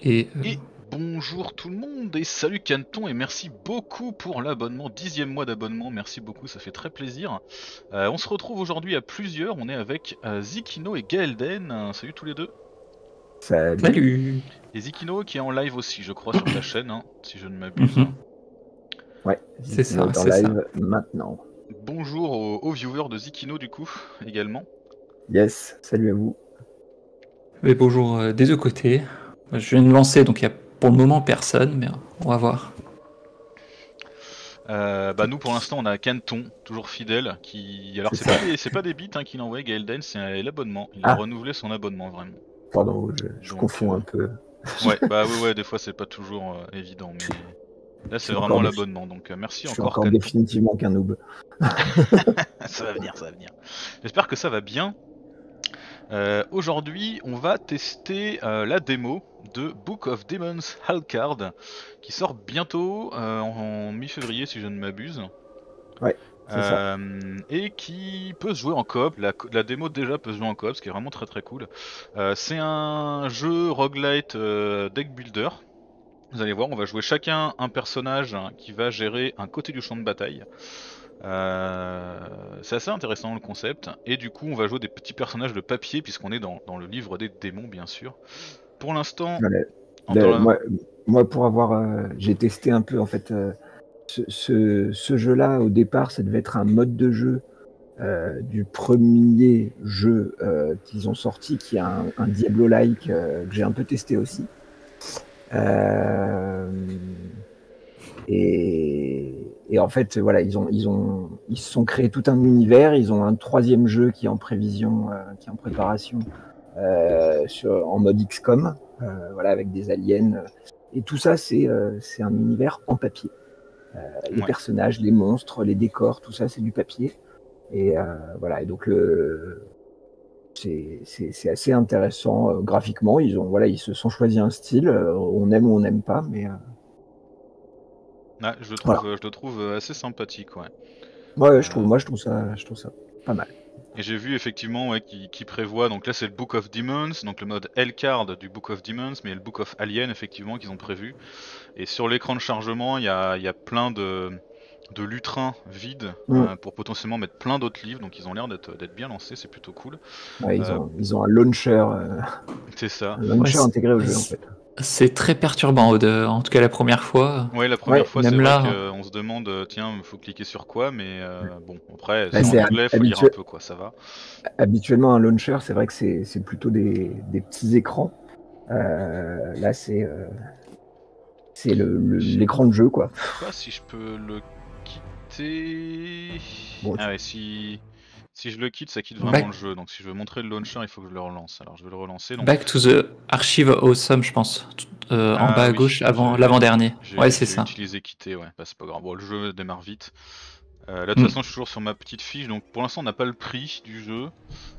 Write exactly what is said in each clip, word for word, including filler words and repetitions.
Et, euh... et bonjour tout le monde et salut Canton et merci beaucoup pour l'abonnement, dixième mois d'abonnement, merci beaucoup, ça fait très plaisir. Euh, on se retrouve aujourd'hui à plusieurs, on est avec euh, Zikino et Gaelden, euh, salut tous les deux. Salut. Salut. Et Zikino qui est en live aussi je crois sur ta chaîne, hein, si je ne m'abuse. Mm-hmm. Ouais, c'est ça, en c'est live ça. maintenant. Bonjour aux, aux viewers de Zikino du coup, également. Yes, salut à vous. Et bonjour euh, des deux côtés. Je viens de me lancer, donc il y a pour le moment personne, mais on va voir. Euh, bah nous pour l'instant on a Canton, toujours fidèle, qui... Alors c'est pas, des... pas des bits hein, qu'il a envoyé Gaelden, c'est l'abonnement, il a ah. renouvelé son abonnement vraiment. Pardon, je, je Donc, confonds euh... un peu. Ouais, bah ouais, ouais, des fois c'est pas toujours euh, évident, mais là c'est vraiment l'abonnement, donc euh, merci je encore. Je suis encore Canton. Définitivement qu'un noob. Ça va venir, ça va venir. J'espère que ça va bien. Euh, Aujourd'hui, on va tester euh, la démo de Book of Demons Hallcard qui sort bientôt euh, en, en mi-février si je ne m'abuse. Ouais, c'est euh, ça. Et qui peut se jouer en coop. La, la démo déjà peut se jouer en coop, ce qui est vraiment très très cool. Euh, c'est un jeu roguelite euh, deck builder. Vous allez voir, on va jouer chacun un personnage qui va gérer un côté du champ de bataille. Euh, c'est assez intéressant le concept, et du coup on va jouer des petits personnages de papier puisqu'on est dans, dans le livre des démons bien sûr. Pour l'instant, la... moi, moi pour avoir, euh, j'ai testé un peu en fait euh, ce, ce, ce jeu-là au départ, ça devait être un mode de jeu euh, du premier jeu euh, qu'ils ont sorti, qui est un, un Diablo-like euh, que j'ai un peu testé aussi. Euh... Et, et en fait, voilà, ils ont, ils ont, ils se sont créés tout un univers. Ils ont un troisième jeu qui est en prévision, euh, qui est en préparation, euh, sur, en mode X COM, euh, voilà, avec des aliens. Et tout ça, c'est, euh, c'est un univers en papier. Euh, les ouais. personnages, les monstres, les décors, tout ça, c'est du papier. Et euh, voilà. Et donc le, c'est, c'est, c'est assez intéressant euh, graphiquement. Ils ont, voilà, ils se sont choisis un style. Euh, on aime ou on n'aime pas, mais euh, Ah, je, le trouve, voilà. je le trouve assez sympathique, ouais. Ouais, je trouve, euh... moi je trouve ça, je trouve ça pas mal. Et j'ai vu effectivement ouais, qui, qui prévoit, donc là c'est le Book of Demons, donc le mode Hellcard du Book of Demons, mais il y a le Book of Alien effectivement qu'ils ont prévu. Et sur l'écran de chargement, il y a, y a plein de, de lutrins vides mm. euh, pour potentiellement mettre plein d'autres livres, donc ils ont l'air d'être, d'être bien lancés, c'est plutôt cool. Ouais, ils, euh... ont, ils ont un launcher, euh... c'est ça. Un launcher ouais, intégré au jeu en fait. C'est très perturbant, de, en tout cas la première fois. Ouais, la première ouais, fois, c'est là... vrai qu'on se demande, tiens, il faut cliquer sur quoi, mais euh, bon, après, bah, c'est en anglais, il faut lire un peu, quoi, ça va. Habituellement, un launcher, c'est vrai que c'est, c'est plutôt des, des petits écrans. Euh, là, c'est, euh, c'est le, le, l'écran de jeu, quoi. Je sais pas si je peux le quitter. Bon, ah ouais, si... Si je le quitte, ça quitte vraiment Back... le jeu. Donc si je veux montrer le launcher, il faut que je le relance. Alors je vais le relancer. Donc... Back to the Archive Awesome, je pense. Euh, ah, en bas à oui, gauche, avant l'avant-dernier. Ouais, c'est ça. J'ai utilisé quitter, ouais. Bah, c'est pas grave. Bon, le jeu démarre vite. Euh, là, de toute mm. façon, je suis toujours sur ma petite fiche. Donc pour l'instant, on n'a pas le prix du jeu.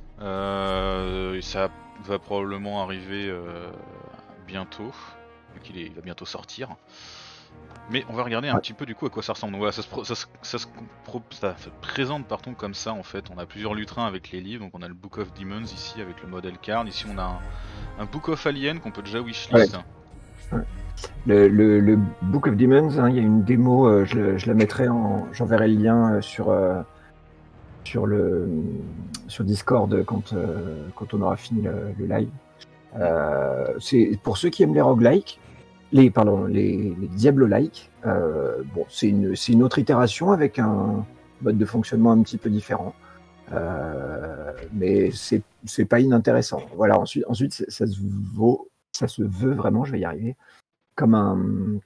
Euh, et ça va probablement arriver euh, bientôt. Vu qu'il est... il va bientôt sortir. Mais on va regarder un ouais. petit peu du coup à quoi ça ressemble. Donc voilà, ça se, pro, ça, se, ça, se pro, ça se présente pardon, comme ça en fait. On a plusieurs lutrins avec les livres. Donc on a le Book of Demons ici avec le modèle card. Ici on a un, un Book of Alien qu'on peut déjà wishlist. Ouais. Ouais. Le, le, le Book of Demons, il hein, y a une démo, euh, je, je la mettrai en. J'enverrai le lien euh, sur, euh, sur, le, sur Discord quand, euh, quand on aura fini le, le live. Euh, c'est pour ceux qui aiment les roguelikes. Les, pardon, les, les Diablo-like, euh, bon, c'est une, c'est une autre itération avec un mode de fonctionnement un petit peu différent, euh, mais c'est, c'est pas inintéressant. Voilà, ensuite, ensuite ça se vaut, ça se veut vraiment, je vais y arriver, comme un,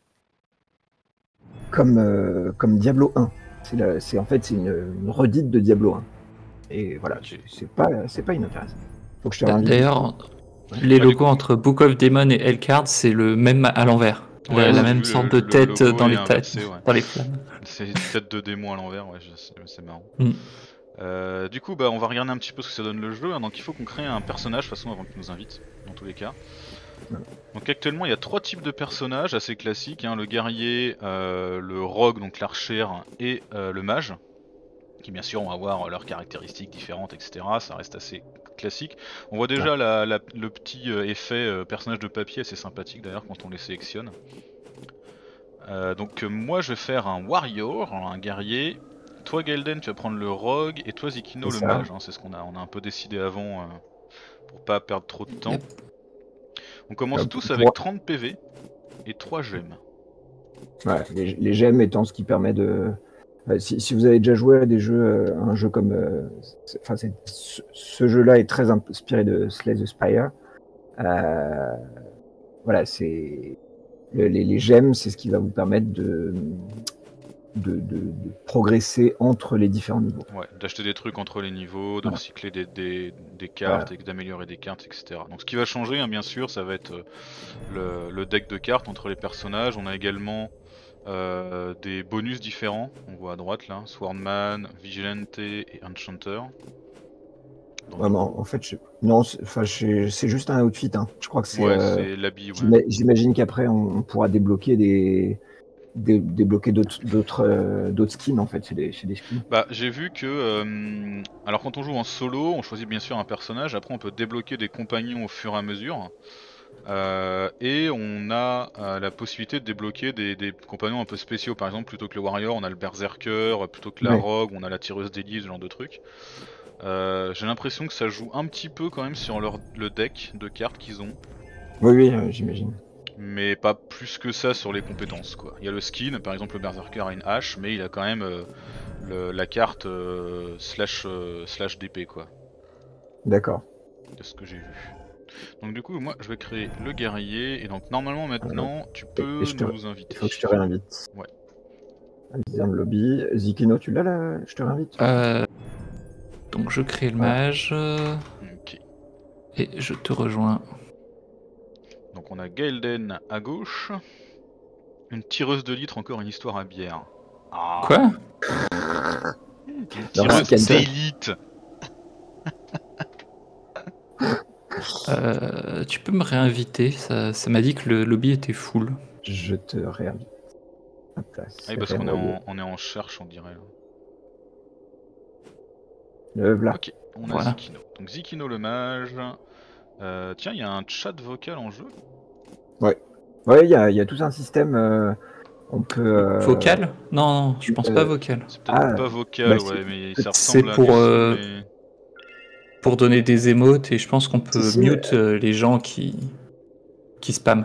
comme, euh, comme Diablo un. C'est, la, c'est en fait c'est une, une redite de Diablo un. Et voilà, c'est, c'est pas, c'est pas inintéressant. Faut que je te bah, d'ailleurs. Les bah, logos coup, entre Book of Demon et Hellcard, c'est le même à l'envers. Ouais, la, la vu, même le, sorte de le tête dans les, inversé, têtes, ouais. dans les flammes. C'est une tête de démon à l'envers, ouais, c'est marrant. Mm. Euh, du coup, bah, on va regarder un petit peu ce que ça donne le jeu. Hein, donc il faut qu'on crée un personnage de toute façon avant qu'il nous invite, dans tous les cas. Donc actuellement, il y a trois types de personnages assez classiques. Hein, le guerrier, euh, le rogue, donc l'archer, et euh, le mage. Qui bien sûr vont avoir leurs caractéristiques différentes, et cetera. Ça reste assez classique. On voit déjà la, la, le petit euh, effet euh, personnage de papier assez sympathique d'ailleurs quand on les sélectionne. Euh, donc euh, moi je vais faire un warrior, un guerrier. Toi Gelden tu vas prendre le rogue et toi Zikino le ça. mage. Hein, c'est ce qu'on a, on a un peu décidé avant euh, pour pas perdre trop de temps. Yep. On commence Euh, tous pour- avec trente P V et trois gemmes. Ouais, les, les gemmes étant ce qui permet de. Euh, si, si vous avez déjà joué à des jeux, euh, un jeu comme. euh, c'est- Enfin, c'est- ce, ce jeu-là est très inspiré de Slay the Spire. Euh, voilà, c'est. le- Les, les gemmes, c'est ce qui va vous permettre de, de, de, de progresser entre les différents niveaux. Ouais, d'acheter des trucs entre les niveaux, de Ouais. recycler des, des, des cartes et d'améliorer des cartes, et cetera. Donc ce qui va changer, hein, bien sûr, ça va être euh, le, le deck de cartes entre les personnages. On a également euh, des bonus différents. On voit à droite là, Swordman, Vigilante et Enchanter. Donc, Vraiment, en fait, je... non, c'est enfin, je- c'est juste un outfit. Hein. Je crois que c'est. ouais, euh, c'est l'habit. Ouais. j'ima- J'imagine qu'après, on, on pourra débloquer des. dé- débloquer d'autres d'autres euh, d'autres skins en fait, c'est des, c'est des skins. Bah j'ai vu que euh, alors quand on joue en solo, on choisit bien sûr un personnage, après on peut débloquer des compagnons au fur et à mesure. Euh, et on a euh, la possibilité de débloquer des, des compagnons un peu spéciaux, par exemple plutôt que le warrior on a le berserker, plutôt que la Ouais. rogue on a la tireuse d'élite, ce genre de truc. Euh, j'ai l'impression que ça joue un petit peu quand même sur leur, le deck de cartes qu'ils ont. Oui, oui, euh, j'imagine. Mais pas plus que ça sur les compétences quoi. Il y a le skin, par exemple le berserker a une hache, mais il a quand même euh, le, la carte euh, slash, euh, slash D P quoi, D'accord. de ce que j'ai vu. Donc du coup moi je vais créer le guerrier, et donc normalement maintenant tu peux et je te- nous inviter. Il faut que je te réinvite. Ouais. Allez, dans le lobby. Zikino, tu l'as là? Je te réinvite. Euh, donc je crée le mage euh, Ok. et je te rejoins. Donc on a Gelden à gauche. Une tireuse de litre, encore une histoire à bière. Ah. Quoi? Une Non, tireuse c'est Kelton. d'élite. Euh, tu peux me réinviter, ça, ça m'a dit que le lobby était full. Je te réinvite. Hop là, Ah oui, c'est parce qu'on est renvoyé. en, on est en cherche, on dirait. Là. Le voilà. Ok, on a Voilà. Zikino. Donc Zikino le mage. Euh, tiens, il y a un chat vocal en jeu. Ouais, il y a, il y a tout un système. euh, on peut. euh, Vocal? Non, non, je pense euh, pas vocal. C'est peut-être Ah, pas vocal, bah, ouais, c'est- mais ça c'est ressemble à pour, du son, euh, mais- Pour donner des émotes, et je pense qu'on peut Si, si, mute euh, les gens qui, qui spamment.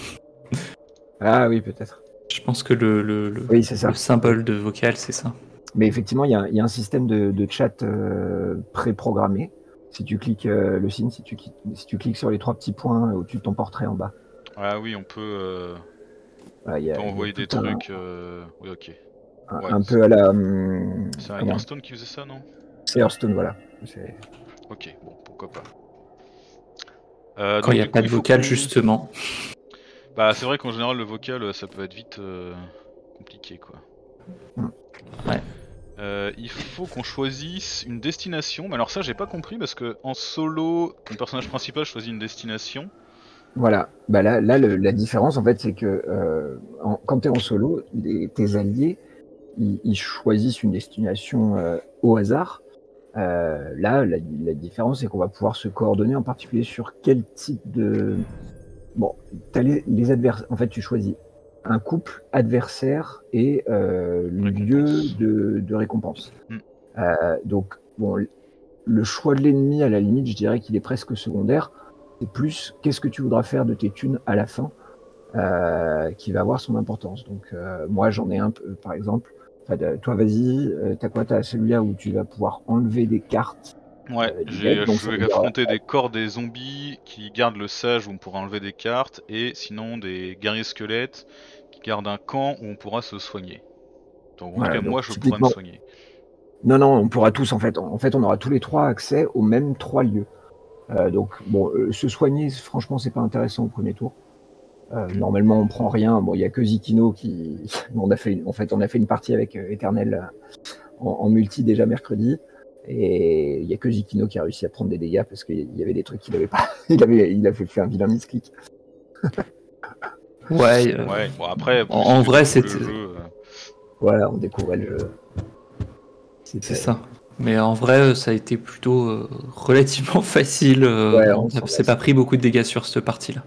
Ah oui, peut-être. Je pense que le, le, le, Oui, c'est ça. le symbole de vocal, c'est ça. Mais effectivement, il y a, il y a un système de, de chat euh, préprogrammé. Si tu cliques euh, le signe, si tu, qui- si tu cliques sur les trois petits points au-dessus de ton portrait en bas, Ah oui, on peut, euh, voilà, il y on a, peut il y a envoyer des tout un- trucs. Euh... Oui, ok. un, Ouais, un c'est- peu à la. hum, C'est un comment Hearthstone qui faisait ça, non? C'est Hearthstone, voilà. C'est- Ok, bon, pourquoi pas. Euh, Quand donc, il n'y a du pas coup, de il faut vocal, qu'on- justement. Bah, c'est vrai qu'en général, le vocal, euh, ça peut être vite euh, compliqué, quoi. Ouais. Euh, il faut qu'on choisisse une destination. Mais alors ça, j'ai pas compris parce que en solo, ton personnage principal choisit une destination. Voilà. Bah là, là le- la différence, en fait, c'est que euh, en- quand tu es en solo, les- tes alliés, ils, ils choisissent une destination euh, au hasard. Euh, là, la, la différence, c'est qu'on va pouvoir se coordonner en particulier sur quel type de. Bon, t'as les, les adversaires. En fait, tu choisis un couple adversaire et euh, lieu Récompense. de, de récompense. Mm. Euh, donc, bon, le choix de l'ennemi, à la limite, je dirais qu'il est presque secondaire. C'est plus qu'est-ce que tu voudras faire de tes thunes à la fin euh, qui va avoir son importance. Donc, euh, moi, j'en ai un peu, par exemple. Enfin, de- toi, vas-y, euh, t'as quoi? T'as celui-là où tu vas pouvoir enlever des cartes. Ouais, Euh, du j'ai, deck, donc je ça vais veut dire- affronter des corps des zombies qui gardent le sage où on pourra enlever des cartes, et sinon des guerriers squelettes qui gardent un camp où on pourra se soigner. Donc en Voilà, tout cas, donc, moi je pourrais me typiquement- soigner. Non, non, on pourra tous, en fait. En fait, on aura tous les trois accès aux mêmes trois lieux. Euh, donc, bon, euh, se soigner, franchement, c'est pas intéressant au premier tour. Euh, normalement, on prend rien. Bon, il y a que Zikino qui. on a fait, une... en fait, on a fait une partie avec euh, Eternel euh, en, en multi déjà mercredi, et il y a que Zikino qui a réussi à prendre des dégâts parce qu'il y avait des trucs qu'il avait pas. il avait, il a fait, fait un vilain misclick. Ouais, euh, Ouais, bon après, plus en- en tu vrai, découvres c'est- le jeu, euh, Voilà, on découvrait le jeu. c'est C'était- ça. Mais en vrai, ça a été plutôt euh, relativement facile. euh, Ouais, on on s'en n'a- lasse. s'est pas pris beaucoup de dégâts sur cette partie-là.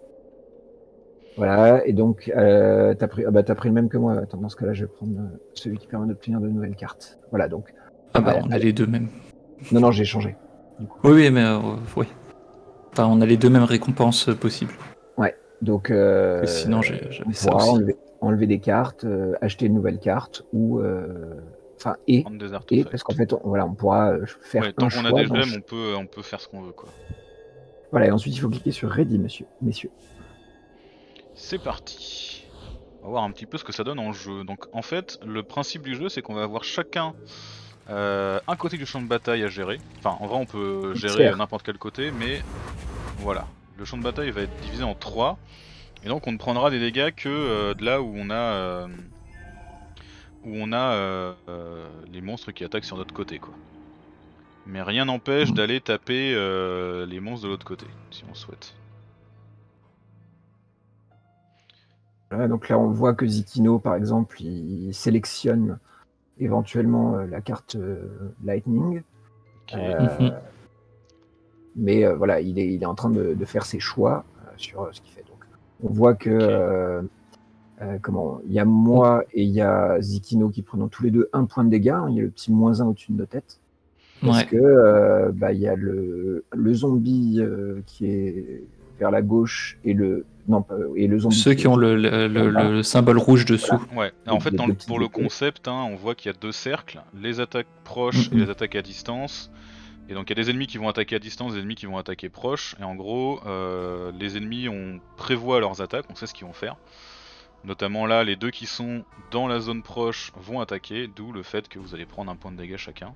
Voilà, et donc, euh, t'as pris, ah bah, t'as pris le même que moi. Attends, dans ce cas-là, je vais prendre euh, celui qui permet d'obtenir de nouvelles cartes. Voilà, donc. Ah bah, Ouais, on a allez. les deux mêmes. Non, non, j'ai changé. Oui, oui, mais euh, oui. Enfin, on a les deux mêmes récompenses euh, possibles. Donc, euh, Parce que sinon, j'ai- on j'avais ça pourra aussi. enlever, enlever des cartes, euh, acheter une nouvelle carte, ou. euh, Enfin, et. Prendre des Et artefacts. parce qu'en fait, on, voilà, on pourra euh, faire Ouais, un tant qu'on a choix. des dans gemmes, ch- on peut, on peut faire ce qu'on veut, quoi. Voilà, et ensuite, il faut cliquer sur Ready, monsieur, messieurs. C'est parti. On va voir un petit peu ce que ça donne en jeu. Donc en fait, le principe du jeu, c'est qu'on va avoir chacun euh, un côté du champ de bataille à gérer. Enfin, en vrai, on peut gérer Sphère. n'importe quel côté, mais voilà. Le champ de bataille va être divisé en trois. Et donc on ne prendra des dégâts que euh, de là où on a euh, où on a euh, euh, les monstres qui attaquent sur notre côté, quoi. Mais rien n'empêche Mm. d'aller taper euh, les monstres de l'autre côté, si on souhaite. Voilà, donc là, on voit que Zikino, par exemple, il sélectionne éventuellement euh, la carte euh, Lightning. Ok. Euh, Mhm. mais euh, voilà, il est, il est en train de, de faire ses choix euh, sur euh, ce qu'il fait. Donc, on voit que Ok. euh, euh, comment, il y a moi et il y a Zikino qui prenons tous les deux un point de dégâts. Hein, il y a le petit moins un au-dessus de nos têtes. Parce Ouais. que euh, bah, il y a le, le zombie euh, qui est vers la gauche et le non pas- et le zombie Ceux qui ont le, le, le- Voilà. le symbole rouge dessous. Ouais, en fait, les dans deux le- petites pour le épées. concept, hein, on voit qu'il y a deux cercles, les attaques proches Mhm. et les attaques à distance. Et donc il y a des ennemis qui vont attaquer à distance, des ennemis qui vont attaquer proche. Et en gros, euh, les ennemis, on prévoit leurs attaques, on sait ce qu'ils vont faire. Notamment là, les deux qui sont dans la zone proche vont attaquer, d'où le fait que vous allez prendre un point de dégâts chacun.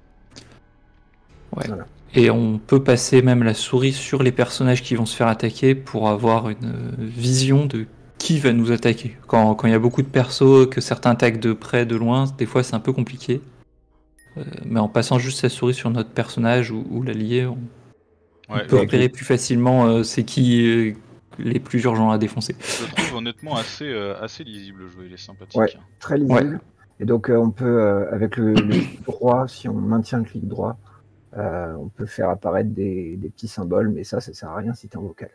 Ouais. Voilà. Et on peut passer même la souris sur les personnages qui vont se faire attaquer pour avoir une euh, vision de qui va nous attaquer. Quand quand il y a beaucoup de persos, que certains attaquent de près, de loin, des fois c'est un peu compliqué. Euh, mais en passant juste sa souris sur notre personnage ou, ou l'allié, on, on Ouais, peut je, repérer plus facilement euh, c'est qui euh, les plus urgents à défoncer. je le trouve honnêtement assez, euh, assez lisible le jeu, il est sympathique. Ouais. Très lisible. Et donc, euh, on peut, euh, avec le, le clic droit, si on maintient le clic droit, euh, on peut faire apparaître des, des petits symboles, mais ça, ça sert à rien si t'es en vocal.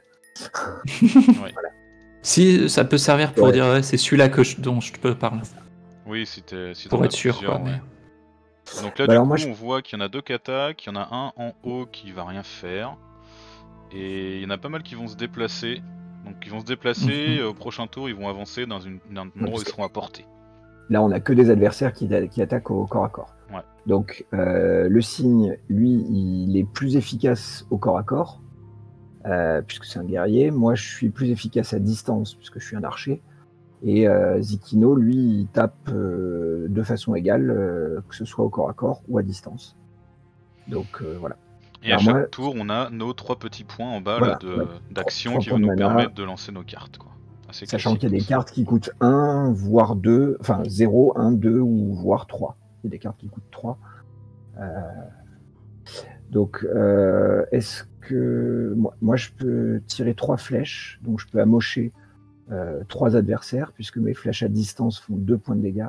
Ouais. Si ça peut servir pour Ouais. dire ouais, c'est celui-là que je- dont je te parle, Oui, si t'es si pour t'en as être sûr. plusieurs, Quoi, ouais. mais... Donc là, Bah du alors coup, moi, je- on voit qu'il y en a deux qui attaquent, il y en a un en haut qui va rien faire. Et il y en a pas mal qui vont se déplacer. Donc ils vont se déplacer, Mhm. au prochain tour ils vont avancer dans, une, dans un endroit où parce ils que- seront à portée. Là, on n'a que des adversaires qui, qui attaquent au corps à corps. Ouais. Donc, euh, le cygne, lui, il est plus efficace au corps à corps, euh, puisque c'est un guerrier. Moi, je suis plus efficace à distance, puisque je suis un archer. Et euh, Zikino, lui, il tape euh, de façon égale, euh, que ce soit au corps à corps ou à distance. Donc, euh, voilà. Et à Alors chaque moi- tour, on a nos trois petits points en bas Voilà, là, de- ouais. d'action Trois qui vont points de nous mana. permettre de lancer nos cartes, quoi. Assez Sachant classique, qu'il y a des tout ça. cartes qui coûtent un, voire deux, enfin zéro, un, deux ou voire trois. Il y a des cartes qui coûtent trois. Euh, donc, euh, est-ce que moi, moi, je peux tirer trois flèches, donc je peux amocher euh, trois adversaires, puisque mes flèches à distance font deux points de dégâts.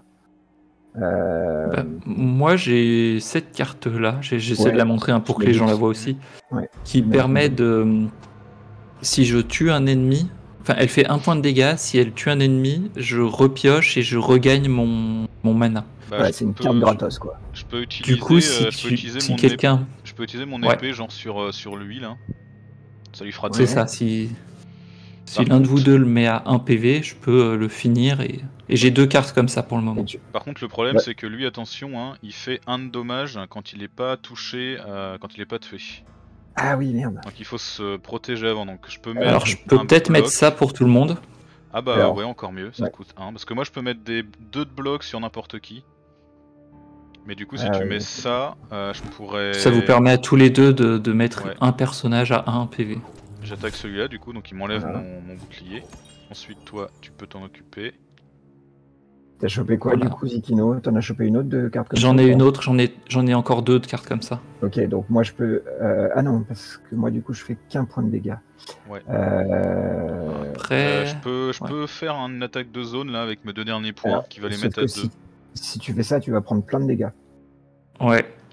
Euh, Bah, moi j'ai cette carte là, j'essaie Ouais, de la montrer hein, pour je que me les gens doute. la voient aussi, Ouais. qui Imagine. permet de, si je tue un ennemi, enfin elle fait un point de dégâts, si elle tue un ennemi, je repioche et je regagne mon, mon mana. Bah, Ouais, je c'est une peux- carte je- gratos, quoi. Je peux utiliser, Du coup, si, euh, je peux tu- utiliser si mon quelqu'un, épée, je peux utiliser mon Ouais. épée genre sur, euh, sur lui là. Ça lui fera Ouais. c'est deux. ça, si, si Par l'un de vous contre- deux le met à un P V, je peux euh, le finir et, et j'ai deux cartes comme ça pour le moment. Et tu- Par contre, le problème Ouais. c'est que lui, attention, hein, il fait un de dommage quand il est pas touché, euh, quand il est pas tué. Ah oui, merde. Donc il faut se protéger avant. Donc je peux mettre. Alors je peux un peut-être mettre bloc. ça pour tout le monde. Ah bah Alors, ouais, encore mieux, ça ouais. coûte un. Parce que moi je peux mettre des deux de blocs sur n'importe qui. Mais du coup, si Ah tu oui. mets ça, euh, je pourrais. Ça vous permet à tous les deux de, de mettre Ouais. un personnage à un P V. J'attaque celui-là du coup, donc il m'enlève Voilà. mon, mon bouclier. Ensuite, toi, tu peux t'en occuper. T'as chopé quoi Voilà. du coup, Zikino? T'en as chopé une autre de carte comme ça J'en ai ou une pas autre, j'en ai, j'en ai encore deux de cartes comme ça. Ok, donc moi je peux. euh, Ah non, parce que moi du coup je fais qu'un point de dégâts. Ouais. Euh... Après, Euh, je peux, je ouais. peux faire une attaque de zone là avec mes deux derniers points Alors, qui va les sauf mettre que à deux. si, si tu fais ça, tu vas prendre plein de dégâts. ouais.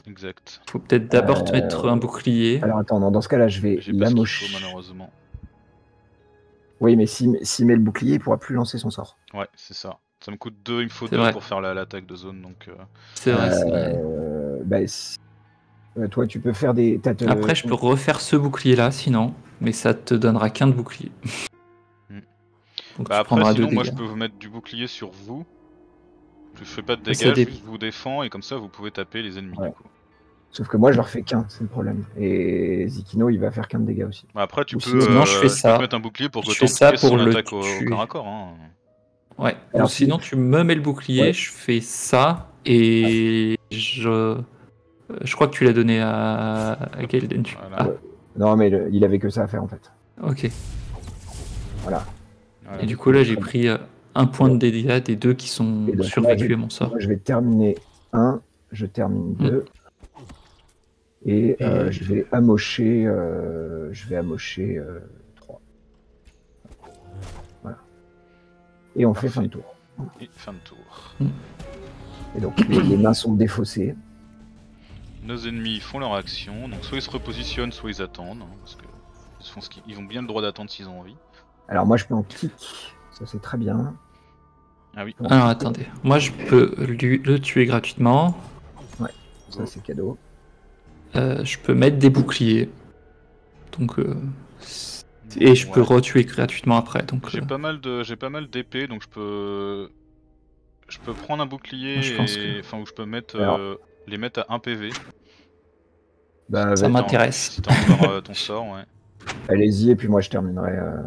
Exact. Faut peut-être d'abord te Euh, mettre un bouclier. Alors attends, non, dans ce cas-là, je vais J'ai pas ce qu'il faut l'amocher. malheureusement. Oui, mais s'il s'il met le bouclier, il pourra plus lancer son sort. Ouais, c'est ça. Ça me coûte deux, il me faut C'est deux vrai. pour faire la- l'attaque de zone donc. Euh... C'est vrai, c'est vrai. Euh, bah, si- euh, toi, tu peux faire des. t'as te- Après, je peux refaire ce bouclier-là, sinon, mais ça te donnera qu'un de bouclier. Hmm. Donc Bah tu après, prendras deux sinon, moi je dégâts. peux vous mettre du bouclier sur vous. Je fais pas de Ça dégâts, je dé- juste vous défends et comme ça vous pouvez taper les ennemis Ouais. du coup. Sauf que moi, je leur fais qu'un, c'est le problème. Et Zikino, il va faire qu'un de dégâts aussi. Bah après, tu Ou peux, sinon- Sinon, je euh, fais je peux te ça. mettre un bouclier pour que Je fais Tante ça caisse pour son le attaque au, au tuer. corps à corps. Hein. Ouais. Alors, Ou sinon, tu me mets le bouclier, Ouais. je fais ça, et je. Je crois que tu l'as donné à, à Gaelden. tu- Voilà. Ah, Non, mais le- il avait que ça à faire en fait. ok. Voilà. Voilà. Et du coup, là, j'ai pris euh, un point de dégâts des deux qui sont Et donc, survécus moi, à mon sort. Moi, je vais terminer un, je termine Hmm. deux. Et, euh, Et- je vais amocher, euh, je vais amocher euh, trois. Voilà. Et on fait fin de tour. Et fin de tour. Et donc les, les mains sont défaussées. Nos ennemis font leur action, donc soit ils se repositionnent, soit ils attendent. Hein, parce que ils, font ce qu'ils... ils ont bien le droit d'attendre s'ils ont envie. Alors moi je peux en kick, ça c'est très bien. Ah oui, Bon, Alors, attendez. Moi, je peux lui- le tuer gratuitement. ça c'est cadeau. Euh, je peux mettre des boucliers. Donc. euh, Et je peux Ouais. retuer gratuitement après. Donc, J'ai euh, pas mal de, j'ai pas mal d'épées, donc je peux, je peux prendre un bouclier Moi, je pense et, que- enfin où je peux mettre, Alors. euh, les mettre à un P V. Bah, ça vas-y, m'intéresse. Si t'as encore euh, ton sort, ouais. allez-y et puis moi je terminerai. euh,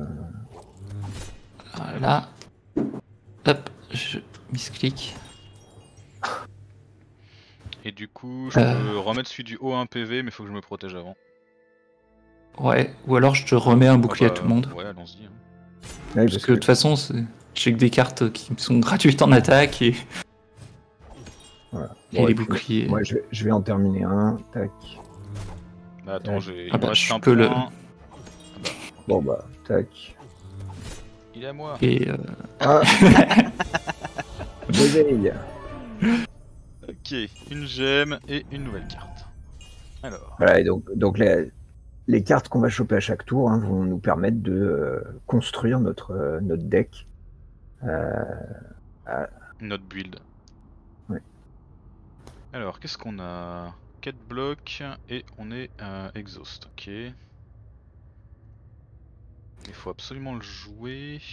Voilà. Hop, je misclic. Et du coup, je Euh. peux remettre celui du haut à un P V, mais faut que je me protège avant. Ouais, ou alors je te remets un bouclier Ah bah, à tout le monde. Ouais, allons-y. Hein. ouais, Parce que de toute façon, c'est- j'ai que des cartes qui sont gratuites en attaque et, voilà. et Bon, les et puis, boucliers. moi je vais, je vais en terminer un. Tac. Bah attends, j'ai, Ah il bah, me reste je un peux le- point. Bon bah tac. Il est à moi. Et euh, Ah. Bouteille. Ok, une gemme et une nouvelle carte. Alors, Voilà, et donc, donc les, les cartes qu'on va choper à chaque tour hein, vont nous permettre de euh, construire notre, euh, notre deck. Euh, notre build. Ouais. Alors, qu'est-ce qu'on a? quatre blocs et on est euh, exhaust, ok. Il faut absolument le jouer.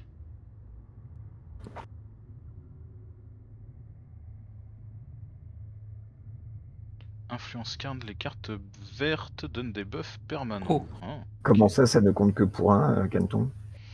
Influence card, les cartes vertes donnent des buffs permanents. Oh. Ah. comment ça, ça ne compte que pour un, euh, Canton?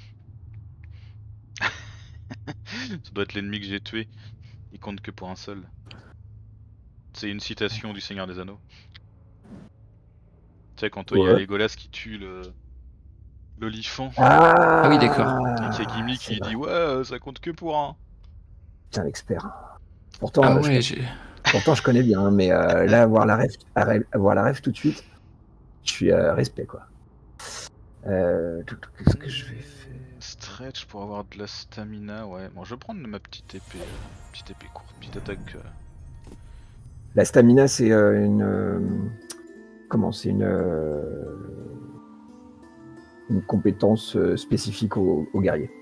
Ça doit être l'ennemi que j'ai tué. Il compte que pour un seul. C'est une citation du Seigneur des Anneaux. Tu sais, quand il y a Ouais. Legolas qui tue le l'olifant, Ah, Ah oui, d'accord. et qu'il y a Gimli c'est qui vrai. dit ouais, ça compte que pour un. Putain, l'expert. Pourtant, ah euh, je, ouais, j'ai. pourtant, je connais bien, hein, mais euh, là, avoir la rêve, avoir la rêve tout de suite, je suis à respect, quoi. Euh, tout- tout- Qu'est-ce que je vais faire? Stretch pour avoir de la stamina, ouais. Bon, je vais prendre ma petite épée, euh, petite épée courte, petite attaque. euh. La stamina, c'est euh, une. euh, comment? C'est une. euh, une compétence euh, spécifique aux au guerriers.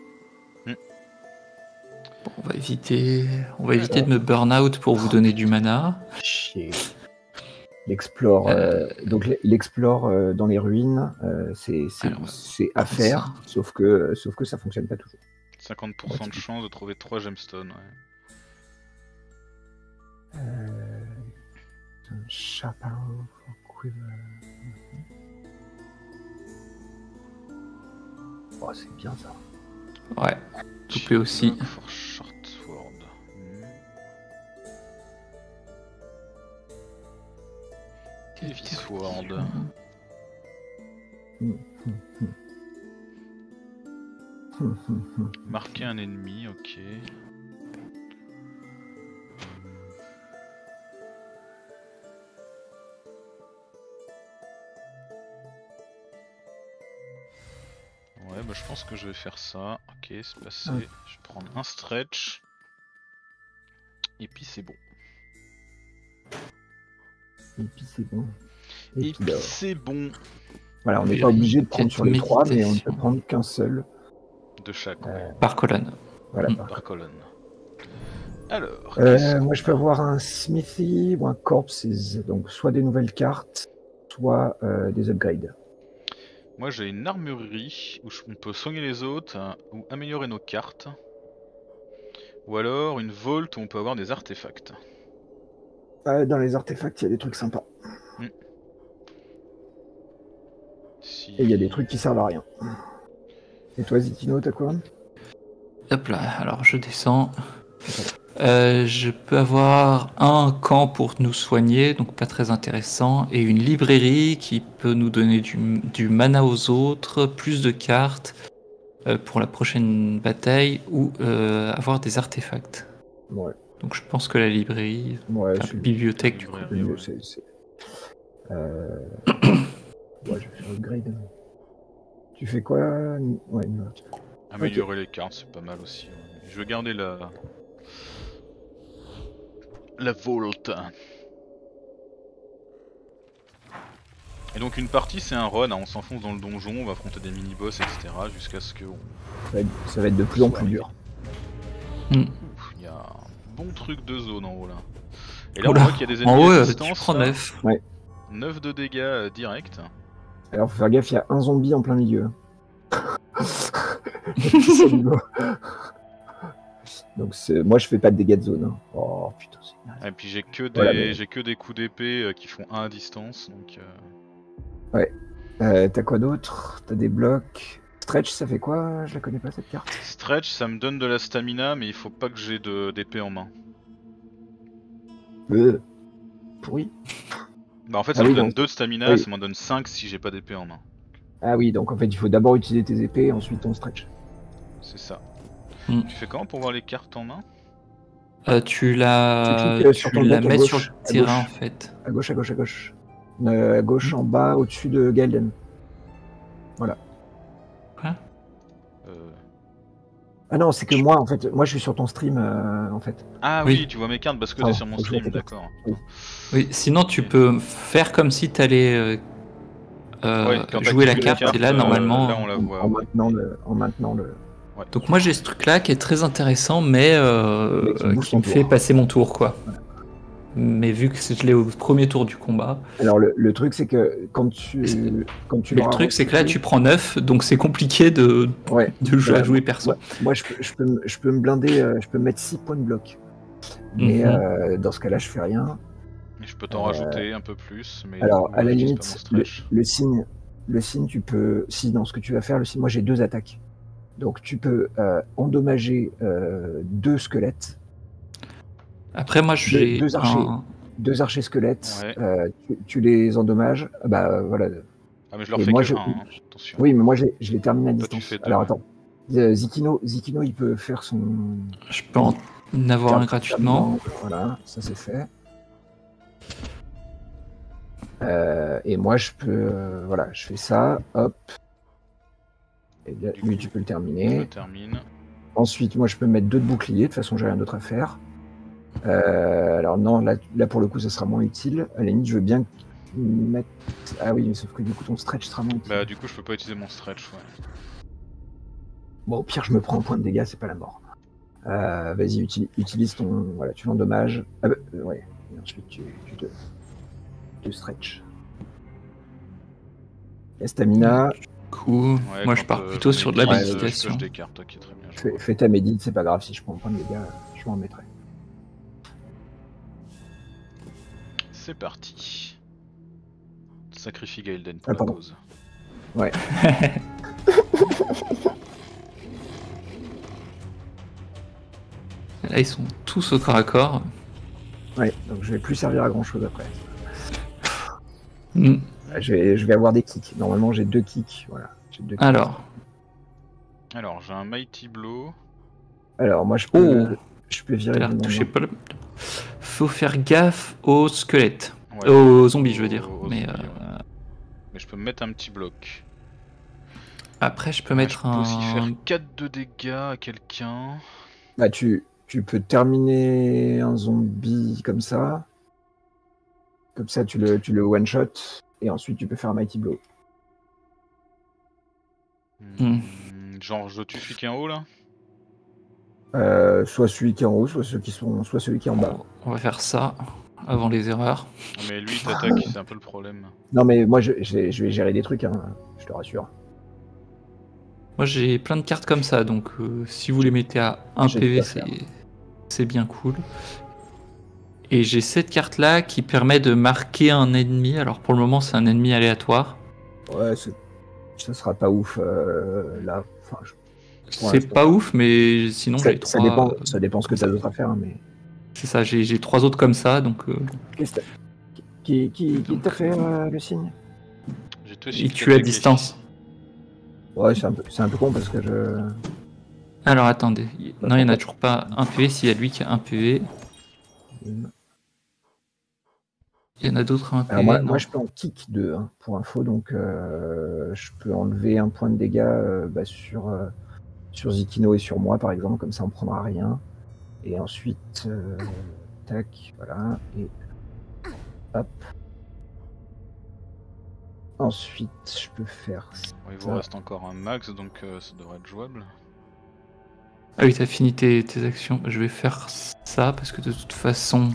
Bon, on va éviter, on va éviter de me burn out pour vous donner du mana. Chier. L'explore, euh, donc l'explore euh, dans les ruines, euh, c'est c'est- Alors, c'est à prends faire, ça. sauf que sauf que ça fonctionne pas toujours. cinquante pour cent de chance de trouver trois gemstones, ouais. Euh, Chaparral for Quiver. Oh, c'est bien ça. Ouais, coupé aussi. Block for short sword. Hmm. Heavy sword. Hum, hum, hum. Hum, hum, hum. Marquer un ennemi, ok. Ouais, bah je pense que je vais faire ça. Ok, c'est passé. Ah. Je vais prendre un stretch. Et puis c'est bon. Et puis c'est bon. Et puis puis dehors. c'est bon Voilà, on n'est pas obligé de prendre sur les trois, mais on ne peut Méditation. prendre qu'un seul. de chaque, ouais, Euh, Par colonne. voilà. Mm. par par colonne. Alors, Euh, qu'est-ce moi, qu'on je peux a avoir un Smithy ou un Corpses, donc soit des nouvelles cartes, soit euh, des upgrades. Moi j'ai une armurerie où je- on peut soigner les autres hein, ou améliorer nos cartes. Ou alors une vault où on peut avoir des artefacts. Euh, dans les artefacts, il y a des trucs sympas. Si... Et il y a des trucs qui servent à rien. Et toi, Zitino, t'as quoi? Hop là, alors je descends. Euh, je peux avoir un camp pour nous soigner, donc pas très intéressant, et une librairie qui peut nous donner du, du mana aux autres, plus de cartes euh, pour la prochaine bataille, ou euh, avoir des artefacts. Ouais, Donc je pense que la librairie, ouais, enfin, c'est bibliothèque du coup. librairie. le mieux. ouais. c'est- c'est- Euh... ouais, je vais faire upgrade. Tu fais quoi? Ouais, non. Améliorer les cartes, c'est pas mal aussi. ouais. Je vais garder la... La vault. Et donc une partie c'est un run, hein, on s'enfonce dans le donjon, on va affronter des mini-boss, et cetera. Jusqu'à ce que... on- Ça va, être, ça va être de plus en plus dur. Hmm. Ouf, il y a un bon truc de zone en haut là. Et là Oula, on voit qu'il y a des en ennemis haut, à euh, tu distance. prends là. neuf. neuf de dégâts euh, direct. Alors, faut faire gaffe, il y a un zombie en plein milieu. C'est niveau. Donc, c'est- moi, je fais pas de dégâts de zone. hein. Oh putain, c'est naze. Et puis j'ai que des Voilà, mais- j'ai que des coups d'épée euh, qui font un à distance, donc... euh, Euh, T'as quoi d'autre? T'as des blocs. Stretch, ça fait quoi? Je la connais pas cette carte. Stretch, ça me donne de la stamina, mais il faut pas que j'ai de- d'épée en main. Euh, pourri. Bah en fait ça Ah me oui, donne donc- deux de stamina, oui. ça m'en donne cinq si j'ai pas d'épée en main. Ah oui, donc en fait, il faut d'abord utiliser tes épées, ensuite ton stretch. C'est ça. Hmm. Tu fais comment pour voir les cartes en main? Euh, tu la, Tu cliques, euh, sur tu ton la bloc à mets gauche, sur le à terrain en gauche. fait. À gauche, à gauche, à gauche. Euh, à gauche, en bas, au-dessus de Gaelden. Euh... Ah non, c'est que moi, en fait, moi, je suis sur ton stream, euh, en fait. Ah Oui. oui, tu vois mes cartes parce que Ah, t'es sur mon faut que je vois stream, tes cartes. d'accord. Oui, sinon tu Ok. peux faire comme si t'allais euh, euh, Ouais, quand jouer la t'actives carte, les cartes, et là euh, normalement. là, on la En, voit. en ouais. maintenant le, en maintenant le. Ouais. Donc moi j'ai ce truc-là qui est très intéressant, mais euh, Mais qui euh, bouge qui ton me tour. fait passer mon tour, quoi. Mais vu que je l'ai au premier tour du combat, Alors le, le truc, c'est que quand tu, quand tu mais le l'auras truc c'est que là recruté- tu prends neuf, donc c'est compliqué de, Ouais. de jouer, Voilà, à jouer moi- perso. Moi, moi, je, peux, je, peux, me- je peux me blinder, euh, je peux me mettre six points de bloc. Mais Mhm. euh, dans ce cas-là, je fais rien. Et je peux t'en Euh, rajouter un peu plus, mais Alors, du coup, à la j'utilise limite, pas mon le, stretch. le signe, le signe, tu peux. Si dans ce que tu vas faire, le signe, moi j'ai deux attaques. Donc tu peux euh, endommager euh, deux squelettes, Après moi j'ai deux archers. un... deux archers squelettes, Ouais. euh, tu, tu les endommages. Bah euh, voilà. Ah mais je leur Et fais moi, que je- un, hein, attention. Oui, mais moi je, les- je les termine à Toi, tu distance. fais deux, Alors ouais. attends. Euh, Zikino, Zikino, il peut faire son. Je peux en avoir un Terme- gratuitement. terminant. Voilà, ça c'est fait. Euh, et moi je peux, euh, voilà, je fais ça, hop. Et là, Du lui coup, tu peux le Je terminer. le termine. Ensuite, moi je peux mettre deux de boucliers. De toute façon, j'ai rien d'autre à faire. Euh, alors non, là, là pour le coup, ça sera moins utile. À la limite, je veux bien mettre. Ah oui, mais sauf que du coup, ton stretch sera moins utile. Bah du coup, je peux pas utiliser mon stretch, ouais. Bon, au pire, je me prends un point de dégâts, c'est pas la mort. Euh, Vas-y, utilise, utilise ton. Voilà, tu l'endommages. Ah bah, euh, ouais. Et ensuite, tu, tu te. Tu stretch. Et stamina, Du coup, Ouais, moi quand, je pars euh, plutôt j'en ai sur de la dix, euh, méditation. Je coche des cartes, ok, très bien. je fais, vois. fais ta médite, c'est pas grave si je prends un point de dégâts, je m'en mettrai. C'est parti. Sacrifie Gaelden pour Ah, la pardon. cause. Ouais. Là ils sont tous au corps à corps. Ouais, donc je vais plus servir à grand chose après. Hmm. Je vais, je vais avoir des kicks. Normalement, j'ai deux kicks. Voilà. J'ai deux kicks. Alors, Alors, j'ai un Mighty Blow. Alors, moi, je peux, Oh. je peux t'as virer l'air du touché moment. pas le... Faut faire gaffe aux squelettes. Ouais, Aux zombies, je veux dire. aux Mais zombies, euh, ouais. Mais je peux me mettre un petit bloc. après, je peux Ah, mettre je peux aussi faire un. quatre de dégâts à quelqu'un. Bah, tu, tu peux terminer un zombie comme ça. Comme ça, tu le, tu le one-shot, et ensuite tu peux faire un Mighty Blow. Hmm, Genre, je tue celui qui est en haut là. Euh, soit celui qui est en haut, soit, ceux qui sont, soit celui qui est en bas. On va faire ça avant les erreurs. Ah, mais lui, il t'attaque, c'est un peu le problème. Non, mais moi, je, je, je vais gérer des trucs, hein, je te rassure. Moi j'ai plein de cartes comme ça, donc euh, si vous les mettez à un J'ai P V, de quoi c'est faire. c'est bien cool. Et j'ai cette carte là qui permet de marquer un ennemi. Alors pour le moment c'est un ennemi aléatoire. Ouais, c'est- ça sera pas ouf euh, là. Enfin, je- pour C'est l'instant. pas ouf, mais sinon ça, j'ai ça trois. dépend, euh, ça dépend ce que tu as d'autre à faire. Mais... C'est ça, j'ai j'ai trois autres comme ça, donc euh, Qu'est-ce que t'as- Qui, qui, qui t'a fait euh, le signe? J'ai tué celui il qui tue à t'attaquait. distance. Ouais, c'est un, peu- c'est un peu con parce que je. Alors attendez, non il y en a toujours pas un P V, s'il y a lui qui a un P V. Il y en a d'autres à un P V. Alors moi, non. moi, je peux en kick deux hein, pour info, donc euh, je peux enlever un point de dégâts euh, bah, sur, euh, sur Zikino et sur moi, par exemple, comme ça on prendra rien. Et ensuite, euh, tac, voilà, et hop. Ensuite, je peux faire ça. Bon, il vous reste encore un max, donc euh, ça devrait être jouable. Ah oui, t'as fini tes, tes actions. Je vais faire ça parce que de toute façon.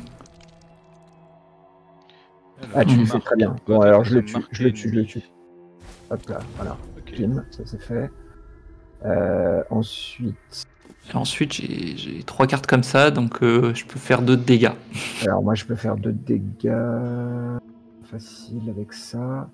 Ah, tu le Hmm. fais très bien. Bon, alors je le tue, je le tue, je le tue. Hop là, voilà. Ok. Pim, ça c'est fait. Euh, ensuite, Et ensuite, j'ai j'ai trois cartes comme ça, donc euh, je peux faire deux de dégâts. alors moi je peux faire deux dégâts facile avec ça.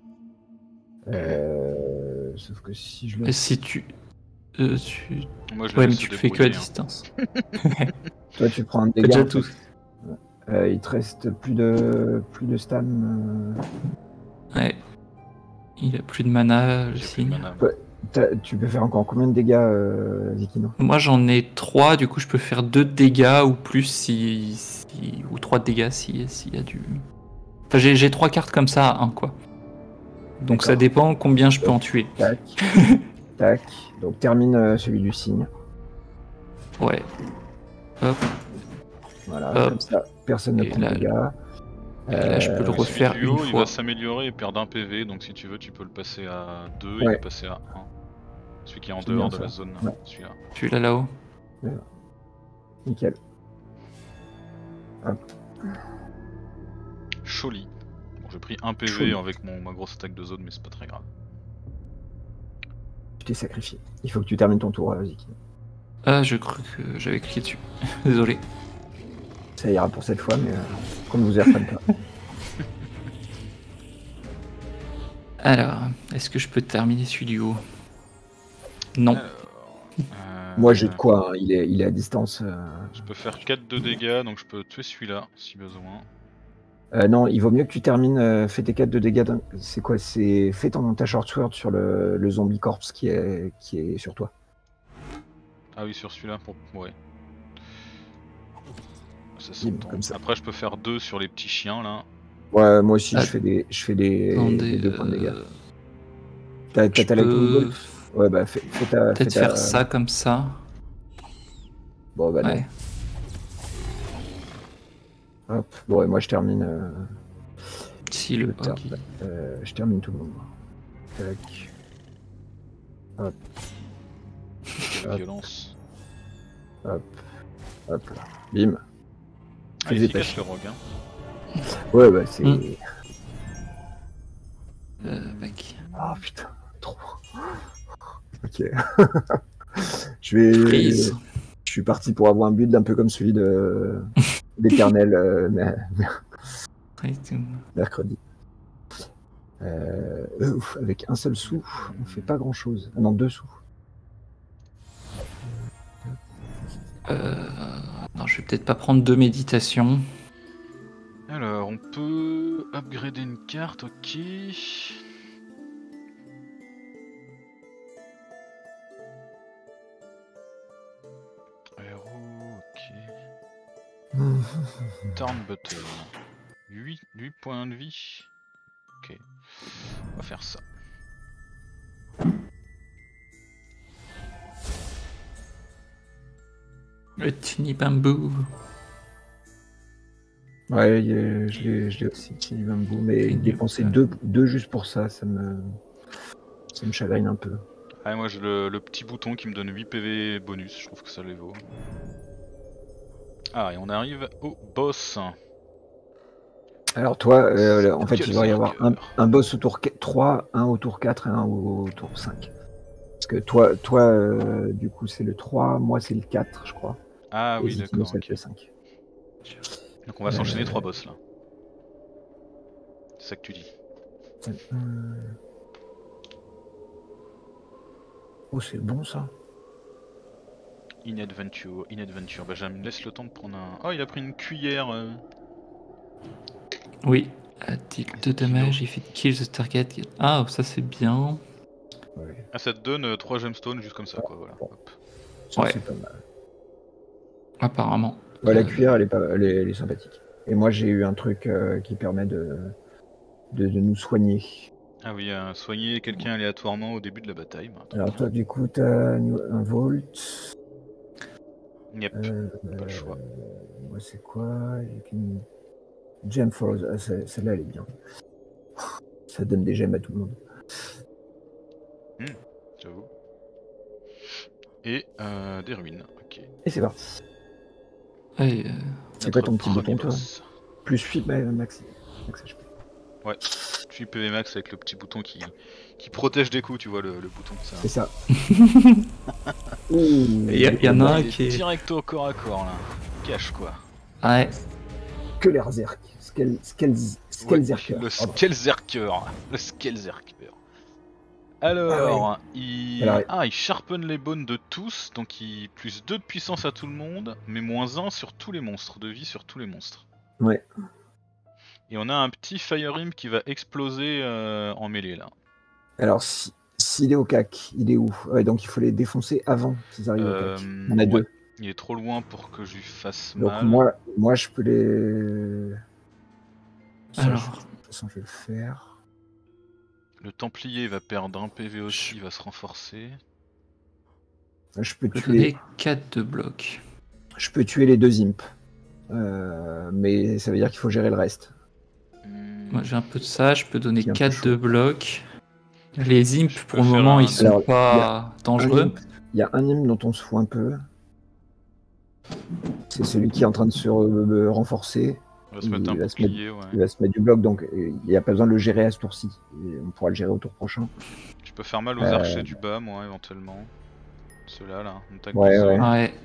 Euh, sauf que si je le Et si tu. euh, tu... Moi, je le Ouais, mais laisse tu se le fais que à débrouiller, hein. distance. Toi, tu prends un T'as dégât. déjà en tout. fait. Euh, il te reste plus de plus de stam. euh. Ouais. Il a plus de mana, le J'ai plus de signe. mana. Ouais. T'as- Tu peux faire encore combien de dégâts, euh, Zikino? Moi, j'en ai trois, du coup, je peux faire deux de dégâts ou plus si. si... ou trois de dégâts s'il si y a du. Enfin, j'ai j'ai trois cartes comme ça à un, quoi. Donc ça D'accord. dépend combien je peux en tuer. Tac. Tac. Donc termine euh, celui du signe. Ouais. Hop. Voilà. Hop. Comme ça, personne ne Et prend là- de dégâts. Et là, je peux le Euh, refaire Celui du une haut, il fois. va s'améliorer et perdre un P V, donc si tu veux, tu peux le passer à deux, il Ouais. va passer à un. Celui qui est en C'est dehors bien, de la ça. zone, Ouais. celui-là. Celui-là là-haut. Nickel. Choli. Bon, j'ai pris un P V Choli. avec mon, ma grosse attaque de zone, mais c'est pas très grave. Tu t'es sacrifié. Il faut que tu termines ton tour, euh, Zikino. Ah, je crois que j'avais cliqué dessus. Désolé. Ça ira pour cette fois, mais euh, qu'on ne vous y reprenne pas. Alors, est-ce que je peux terminer celui du haut? Non. Alors, euh, Moi, j'ai de quoi. hein. Il est, il est à distance. euh. Je peux faire quatre de dégâts, donc je peux tuer celui-là, si besoin. Euh, non, il vaut mieux que tu termines. Euh, fais tes quatre de dégâts. d'un- C'est quoi? C'est fais ton ta short sword sur le, le zombie corpse qui est qui est sur toi. Ah oui, sur celui-là, pour... ouais. Ça Bim, s'entend. comme ça. Après, je peux faire deux sur les petits chiens, là. Ouais, moi aussi, Ah, je fais des, je fais des, Attendez, des deux points de dégâts. euh, T'as t'as je ta lightning peux bolt? Ouais, bah fais, fais ta. fais peut-être ta- faire ça comme ça. Bon, bah Ouais. non. Hop. Bon, et moi, je termine. euh, Si le. le ok. terme. Euh, je termine tout le monde. Tac. Quelle Hop. violence. Hop. Hop là. Bim. Ah, Fais efficace détacher. le rogue, hein. Ouais, bah c'est. Hmm. Euh, back. Ah putain, trop. Ok. je vais. Freeze. Je suis parti pour avoir un build un peu comme celui de d'Éternel euh, mais- mercredi. Euh, ouf, avec un seul sou, on fait pas grand chose. Ah non, deux sous. Euh, non, je vais peut-être pas prendre deux méditations. Alors, on peut upgrader une carte, ok. Héros, ok. Turn button. huit, huit points de vie. Ok. On va faire ça. Le tiny bamboo. Ouais, il est- je l'ai je l'ai aussi, Tiny Bamboo, mais Tiny dépenser Bamboo. deux, deux juste pour ça, ça me, ça me chagrine un peu. Ah, moi j'ai le, le petit bouton qui me donne huit P V bonus, je trouve que ça les vaut. Ah, et on arrive au boss. Alors toi, euh, en fait, Quel il va y avoir un, zerker. un boss au tour trois, un au tour quatre et un au tour cinq. Parce que toi, toi euh, du coup, c'est le trois, moi, c'est le quatre, je crois. Ah Et oui, Zikino, d'accord, c'est ok. le cinq. Donc on va s'enchaîner Euh, trois boss là. C'est ça que tu dis. Euh, Oh, c'est bon, ça. Inadventure, Inadventure. Bah, je me laisse le temps de prendre un. Oh, il a pris une cuillère. euh. Oui. Deal de damage if it kills the target. Ah, ça c'est bien. Ouais. Ah, ça te donne trois gemstones juste comme ça, quoi. Voilà. Bon. Hop. Ça, Ouais. c'est pas mal. Apparemment. Ouais, la Euh, cuillère, elle est, pas, elle, est, elle est sympathique. Et moi, j'ai eu un truc euh, qui permet de, de, de nous soigner. Ah oui, euh, soigner quelqu'un aléatoirement au début de la bataille. Bah, très Alors, bien. toi, du coup, t'as un Volt. Yep, Euh, pas le choix. euh, moi, c'est quoi You can- Gem for... ah, ce- celle-là, elle est bien. Ça donne des gemmes à tout le monde. J'avoue. Et euh, des ruines, ok. Et c'est parti. ouais, euh, C'est quoi Notre ton petit premier bouton, toi boss. Plus huit, bah, max. max H P. Ouais, tu P V max avec le petit bouton qui, qui protège des coups, tu vois le, le bouton. Ça. C'est ça. Il y, a- y en a un Il est qui est. direct au corps à corps là. Cache quoi. Ouais. Que les Zerk. Skel... Skel... Ouais, Skelzerker. le Pardon. Skelzerker. Le Skelzerker. Alors, Ah il... Alors, Ah, il sharpen les bones de tous, donc il plus deux de puissance à tout le monde, mais moins un sur tous les monstres, de vie sur tous les monstres. Ouais. Et on a un petit Fire Imp qui va exploser euh, en mêlée là. Alors, si, s'il est au C A C, il est où? Ouais, donc il faut les défoncer avant qu'ils arrivent Euh, au C A C. Il y en a ouais. deux. Il est trop loin pour que je lui fasse Donc mal. moi, moi, je peux les... Ça, Alors. je... De toute façon, je vais le faire. Le Templier va perdre un P V aussi, il va se renforcer. Je peux Je peux tuer, donner quatre de bloc. je peux tuer les deux imps. Euh, mais ça veut dire qu'il faut gérer le reste. Hmm, Moi j'ai un peu de ça, je peux donner C'est un peu quatre chaud. de bloc. Les imps Je peux pour le faire moment un- ils sont Alors, pas Un dangereux. imp, il y a un imp dont on se fout un peu. C'est celui qui est en train de se re- renforcer. On va se mettre un il va se bouclier, ouais. Il va se mettre du bloc, donc euh, il n'y a pas besoin de le gérer à ce tour-ci. Et on pourra le gérer au tour prochain. Je peux faire mal aux Euh, archers du bas, moi, éventuellement. Ceux-là, là, on tacle Ouais, des ouais. hommes. Ouais.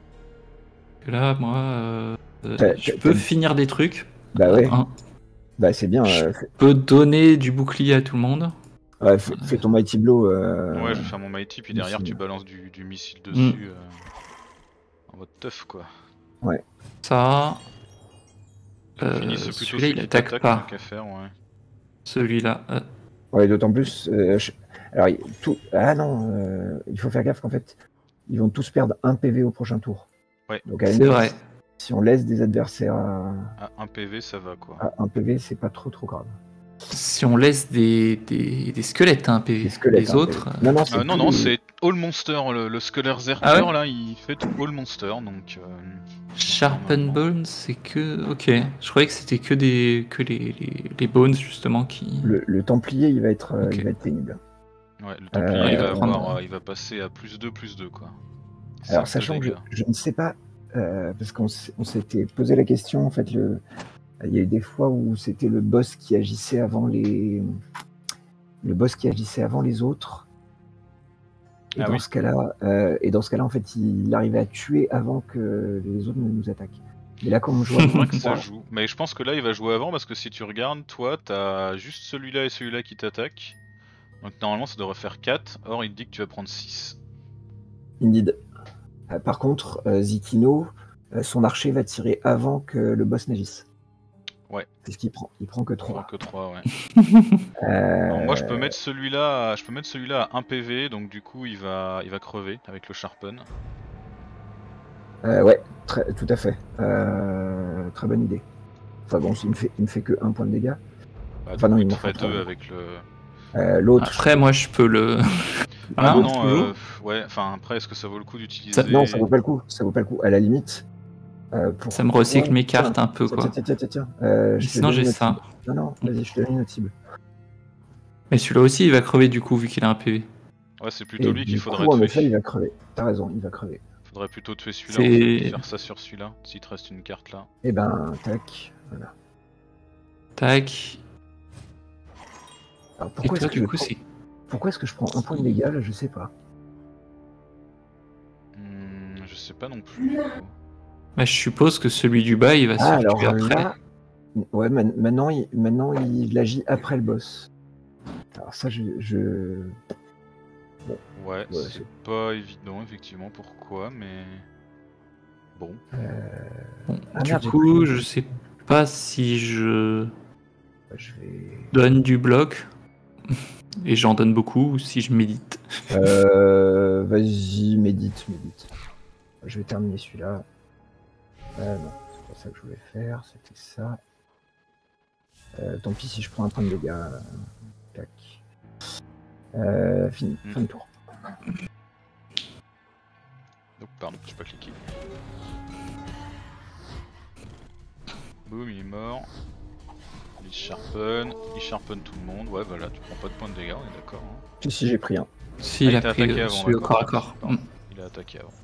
Et là, moi, euh, euh, T'as- je t'as- peux t'as- finir des trucs. Bah ouais, Hein. bah c'est bien. Je- euh, fais, Je peux donner du bouclier à tout le monde. ouais, fais- fais ton Mighty Blow. euh, Ouais, je vais faire mon mighty, puis derrière, missile. tu balances du, du missile Mm. dessus. euh, en mode teuf, quoi. Ça. Euh, Finisse plutôt celui-là, celui il qui attaque t'attaque, pas. tant qu'à faire, ouais. Celui-là. euh, Ouais, d'autant plus. euh, je- Alors, il- tout... Ah non, euh, il faut faire gaffe qu'en fait, ils vont tous perdre un P V au prochain tour. Ouais. Donc, à la c'est limite, vrai. si on laisse des adversaires à, À un P V, ça va, quoi. à un P V, c'est pas trop trop grave. Si on laisse des, des, des squelettes, hein, P V. Les squelettes. les hein, autres. c'est- Non, non, c'est Euh, non, tous non, les- c'est All Monster, le, le Skelzerker, Ah ouais là, il fait tout All Monster, donc... euh, Sharpen normalement. Bones, c'est que. Ok. Je croyais que c'était que des que les, les, les bones justement qui. le, le Templier, il va être, euh, Ok. il va être pénible. Ouais, le Templier, Euh, il, va il va prendre- avoir, euh, il va passer à plus deux, plus deux, quoi. Alors, cinq de sachant que je, dégâts. je ne sais pas, euh, parce qu'on s- on s'était posé la question, en fait, le... il y a eu des fois où c'était le boss qui agissait avant les, le boss qui agissait avant les autres. Et Ah dans oui. ce cas-là, euh, et dans ce cas-là, en fait, il arrivait à tuer avant que les autres ne nous attaquent. Mais là, comme je vois, C'est vrai que ça joue. Mais je pense que là, il va jouer avant parce que si tu regardes, toi, t'as juste celui-là et celui-là qui t'attaquent. Donc normalement, ça devrait faire quatre. Or, il te dit que tu vas prendre six. Indeed. Euh, par contre, euh, Zikino, euh, son archer va tirer avant que le boss n'agisse. Ouais. Puisqu'il prend, il prend que Trois trois. que trois, ouais. Euh, Alors, moi, je peux mettre celui-là, à... je peux mettre celui-là à un P V, donc du coup, il va, il va crever avec le Sharpen. euh, ouais, très, tout à fait. Euh, très bonne idée. Enfin bon, il me fait, il me fait que un point de dégâts. Bah, Enfin, du non, coup, il il m'en te ferait faut trois. deux avec le. Euh, L'autre, Après, moi, je peux le. Ah, Ah, non, toujours. euh, ouais. Enfin, après, est-ce que ça vaut le coup d'utiliser Ça- non, ça vaut pas le coup. Ça vaut pas le coup. À la limite, Euh, pour... Ça me recycle Ouais, mes cartes tiens, un peu, tiens, quoi. Tiens, tiens, tiens, tiens. Euh, Mais je te sinon, donne j'ai une ça. cible. Non, non, vas-y, je te donne une autre cible. Mais celui-là aussi, il va crever du coup, vu qu'il a un P V. Ouais, c'est plutôt Et lui qu'il du faudrait coup, en tuer. effet, il va crever. T'as raison, il va crever. Faudrait plutôt tuer celui-là, en C'est- fait. Faire ça sur celui-là, s'il te reste une carte là. Et ben, tac, voilà. Tac. Alors, Et pourquoi toi, est-ce que du je coup, prends... c'est. pourquoi est-ce que je prends un point de dégâts là? Je sais pas. Hmm, je sais pas non plus. Du coup. Bah, je suppose que celui du bas, il va se Ah, faire alors tuer après. là, ouais, man- maintenant, il... maintenant, il agit après le boss. Alors ça, je, je... Ouais, Ouais, c'est c'est- pas évident, effectivement, pourquoi, mais... Bon. Bon, Ah, du merde, j'ai coup, pris- je sais pas si je je vais. donne du bloc. Et j'en donne beaucoup, ou si je médite. Euh, Vas-y, médite, médite. Je vais terminer celui-là. Ah non, c'est pas ça que je voulais faire, c'était ça. Euh, tant pis si je prends un point de dégâts. euh, Tac. Euh, fini, Mm. fin de tour. Donc, pardon, j'ai pas cliqué. Boum, il est mort. Il sharpen, il sharpen tout le monde. Ouais, voilà, tu prends pas de points de dégâts, on est d'accord. Hein. Si, si, j'ai pris un. Si, Ah, il il a t'a pris attaqué euh, avant, celui au d'accord. corps à corps. Pardon. Mm. Il a attaqué avant.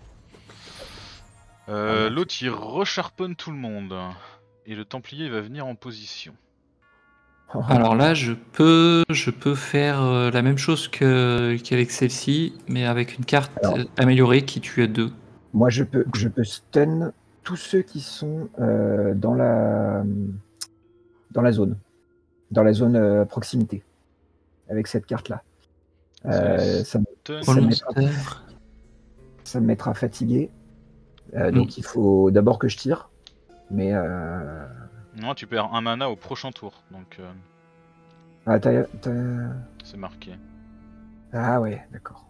Euh, Ah, L'autre il recharponne tout le monde. Et le Templier va venir en position. Alors là, je peux, je peux faire euh, la même chose que qu'avec celle-ci, mais avec une carte Alors. euh, améliorée qui tue à deux. Moi, je peux, je peux stun tous ceux qui sont euh, dans la dans la zone, dans la zone euh, à proximité, avec cette carte-là. Euh, ça, me- Stun. ça Pour le me mettra, monster. ça me mettra fatigué. Euh, Mm. Donc, il faut d'abord que je tire, mais euh... Non, tu perds un mana au prochain tour, donc euh, ah, t'as- t'as- c'est marqué. ah ouais, d'accord.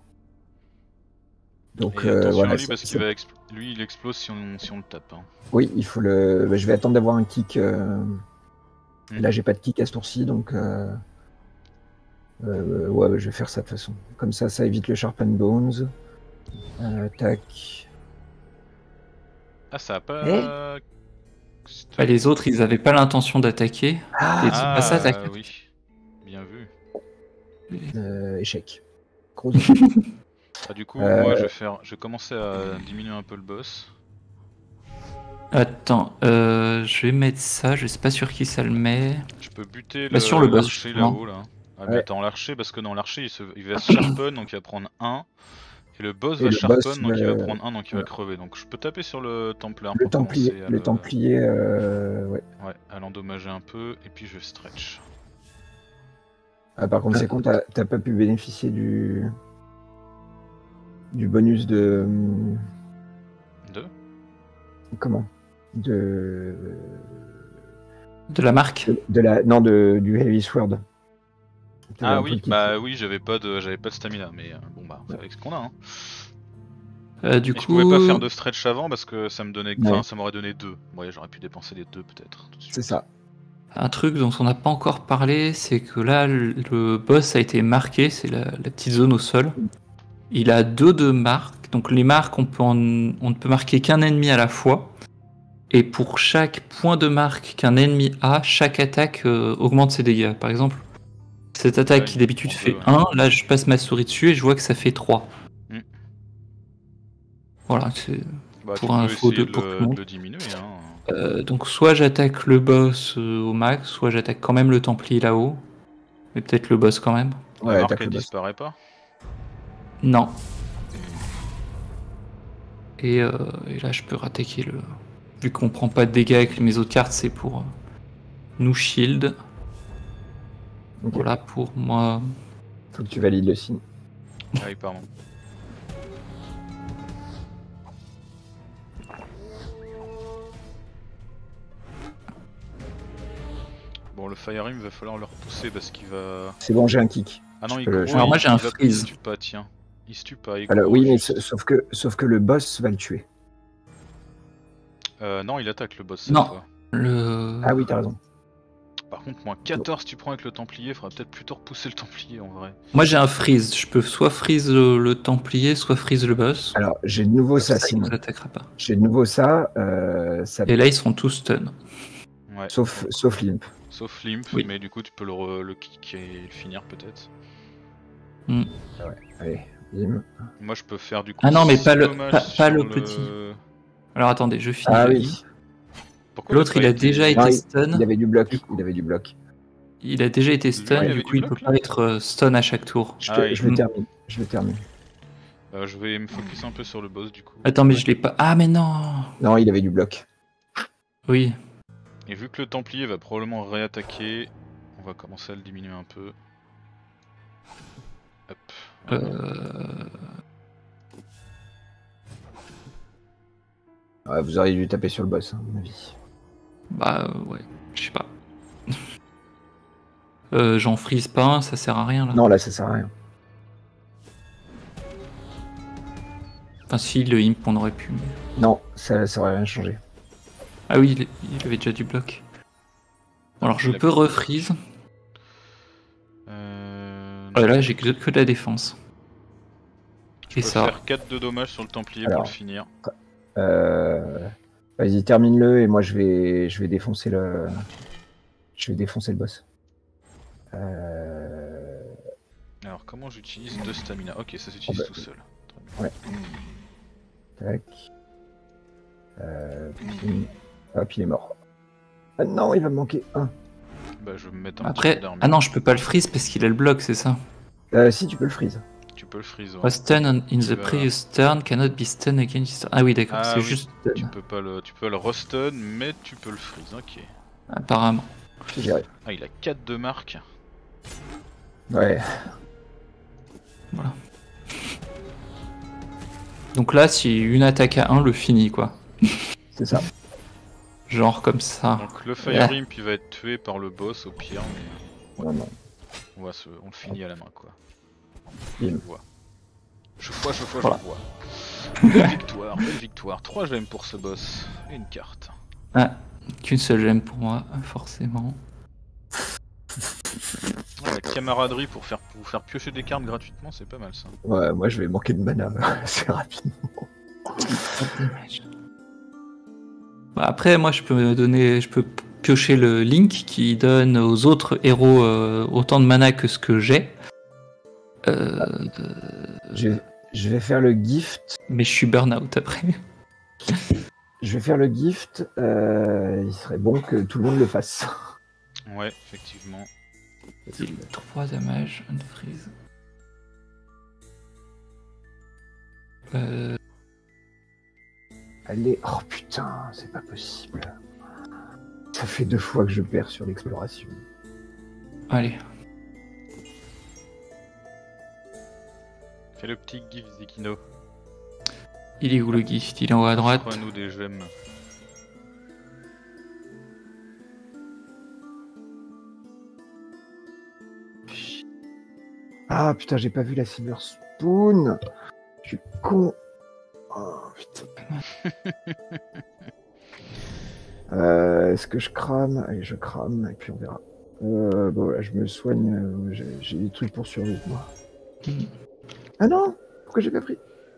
Donc Et euh, attention voilà. à lui c'est- parce c'est- qu'il va expl- lui il explose si on, si on le tape. Hein. Oui, il faut le. bah, je vais attendre d'avoir un kick. euh, Mm. Là, j'ai pas de kick à ce tour-ci, donc. euh, euh, ouais, je vais faire ça de toute façon. Comme ça, ça évite le Sharpen Bones. Euh, tac. Ah, ça a pas. Eh Bah, les autres, ils avaient pas l'intention d'attaquer. Ah, Et c'est pas ça, ta Ah carte. oui, bien vu. euh, échec. Gros échec. Ah, du coup, Euh, moi je vais faire, je vais commencer à diminuer un peu le boss. Attends, euh, je vais mettre ça. Je sais pas sur qui ça le met. Je peux buter Bah, sur le boss, l'archer justement. là-haut là. Ah, Ouais. mais attends, l'archer parce que dans l'archer il, se... il va se sharpen donc il va prendre un. Et le boss Et va le sharpen boss donc il va va- prendre un donc il va voilà. crever. Donc je peux taper sur le Templar Le pour Templier, commencer à le le- Templier, euh, ouais. Ouais, à l'endommager un peu et puis je stretch. Ah, par contre, c'est con, t'as t'as pas pu bénéficier du du bonus de Deux. comment de De la marque. de, de la non de du Heavy Sword. T'avais un Ah peu oui, de kick. bah oui, j'avais pas de j'avais pas de stamina mais euh, bon bah c'est avec ce qu'on a hein. Euh, du Et je coup, pouvais pas faire de stretch avant parce que ça me donnait Ouais. enfin ça m'aurait donné deux. Ouais, j'aurais pu dépenser les deux peut-être tout de suite. C'est ça. un truc dont on n'a pas encore parlé, c'est que là, le, le boss a été marqué. C'est la, la petite zone au sol. Il a deux de marques. Donc les marques, on, peut en- on ne peut marquer qu'un ennemi à la fois. Et pour chaque point de marque qu'un ennemi a, chaque attaque euh, augmente ses dégâts. Par exemple, cette attaque Ouais, qui d'habitude en fait deux, ouais. un, là je passe ma souris dessus et je vois que ça fait trois. Mm. Voilà, c'est... Bah, Pour tu peux info essayer de- de, pour le, tout le monde. de le diminuer hein. Euh, donc soit j'attaque le boss euh, au max, soit j'attaque quand même le Templier là-haut. Mais peut-être le boss quand même. Ouais, La marque attaque elle le boss. disparaît pas. Non. Et, euh, et là je peux rattaquer le... Vu qu'on prend pas de dégâts avec mes autres cartes, c'est pour euh, nous shield. Ok. Voilà pour moi. Faut que tu valides le signe. Ah oui, pardon. Bon, le Fire Rim, va falloir le repousser parce qu'il va. C'est bon, j'ai un kick. Ah non, Je il peux le- gros, Alors il- moi, j'ai un il va- freeze. Il se tue pas, tiens. Il se tue pas, il Alors gros, oui, mais juste. sa- sauf que sauf que le boss va le tuer. Euh, non, il attaque le boss cette Non. fois. Le... Ah oui, t'as raison. par contre, moins quatorze tu prends avec le Templier, faudra peut-être plutôt repousser le Templier en vrai. Moi j'ai un freeze, je peux soit freeze le, le Templier, soit freeze le boss. Alors, j'ai de nouveau ça, ça, il Simon. nous attaquera pas. J'ai de nouveau ça. Euh, ça... Et là, ils seront tous stun. Ouais. Sauf, sauf Limp. Sauf Limp, Oui. mais du coup, tu peux le, re- le kick et le finir peut-être. Mm. Ouais, allez, Limp. Moi, je peux faire du coup. Ah non, mais six pas le- dommages pas- sur pas le petit. Alors attendez, je finis. Ah le oui. lit. Pourquoi L'autre, pas il a été- déjà été Non, il- stun. Il avait du bloc. Il avait du bloc. Il a déjà été stun, Lui, il et avait du coup, du il peut bloc, pas là être euh, stun à chaque tour. Je, Ah, te- il- je le Mm. termine. Je le termine. Euh, je vais me focus un peu sur le boss du coup. Attends, mais je l'ai pas. Ah, mais non. Non, il avait du bloc. Oui. Et vu que le Templier va probablement réattaquer, on va commencer à le diminuer un peu. Hop. Euh... Ouais, vous auriez dû taper sur le boss, hein, à mon avis. Bah euh, ouais, je sais pas. euh, J'en freeze pas un, ça sert à rien là. Non, là, ça sert à rien. Enfin si, le imp on aurait pu. mais- Non, ça, ça aurait rien changé. Ah oui, il, il avait déjà du bloc. Bon, alors je Il a- peux refreeze. Euh... Ouais, là j'ai que, que de la défense. je Et peux ça. faire quatre de dommages sur le Templier Alors. pour le finir. Euh... Vas-y, termine-le et moi je vais, je vais défoncer le, je vais défoncer le boss. Euh... Alors comment j'utilise deux stamina? Ok, ça s'utilise Oh bah. tout seul. Ouais. Tac. Euh... puis- Hop, il est mort. Ah non, il va me manquer un. Bah je vais me mettre un petit Après, peu d'armure. ah non, je peux pas le freeze parce qu'il a le bloc, c'est ça. Euh, si, tu peux le freeze. Tu peux le freeze. Ouais. Was stun on- in the va- previous turn, cannot be stun again. this turn. Ah oui, d'accord, Ah c'est oui, juste Tu stun, peux pas le, tu peux le restun, mais tu peux le freeze. Ok. apparemment. C'est géré. Ah, il a quatre de marque. Ouais. Donc là, si une attaque à un le finit, quoi. C'est ça. Genre comme ça. Donc le Fire Imp il va être tué par le boss au pire, mais Non, non. on, va se, on le finit à la main quoi. Bim. Je vois. Je vois, je vois, Voilà. je vois. Belle victoire, belle victoire. trois gemmes pour ce boss et une carte. Ah, qu'une seule gemme pour moi, forcément. Ah, la camaraderie pour faire, pour vous faire piocher des cartes gratuitement, c'est pas mal ça. Ouais, moi je vais manquer de mana assez rapidement. Bah, après, moi, je peux me donner, je peux piocher le Link qui donne aux autres héros euh, autant de mana que ce que j'ai. Euh, Je, je vais faire le gift. mais je suis burn-out après. Je vais faire le gift. Euh, il serait bon que tout le monde le fasse. Ouais, effectivement. trois dommages, unfreeze. Euh, Allez. Oh putain, c'est pas possible. Ça fait deux fois que je perds sur l'exploration. allez. Fais le petit gift Zekino. Il est où le gift? Il est en haut à droite. Offre-nous des gemmes. Ah putain, j'ai pas vu la Silver Spoon. Je suis con. Oh putain. Euh, Est-ce que je crame? Allez, je crame et puis on verra. Euh, bon, là, je me soigne. euh, j'ai- J'ai des trucs pour survivre, moi. Hmm. Ah non! Pourquoi j'ai pas pris?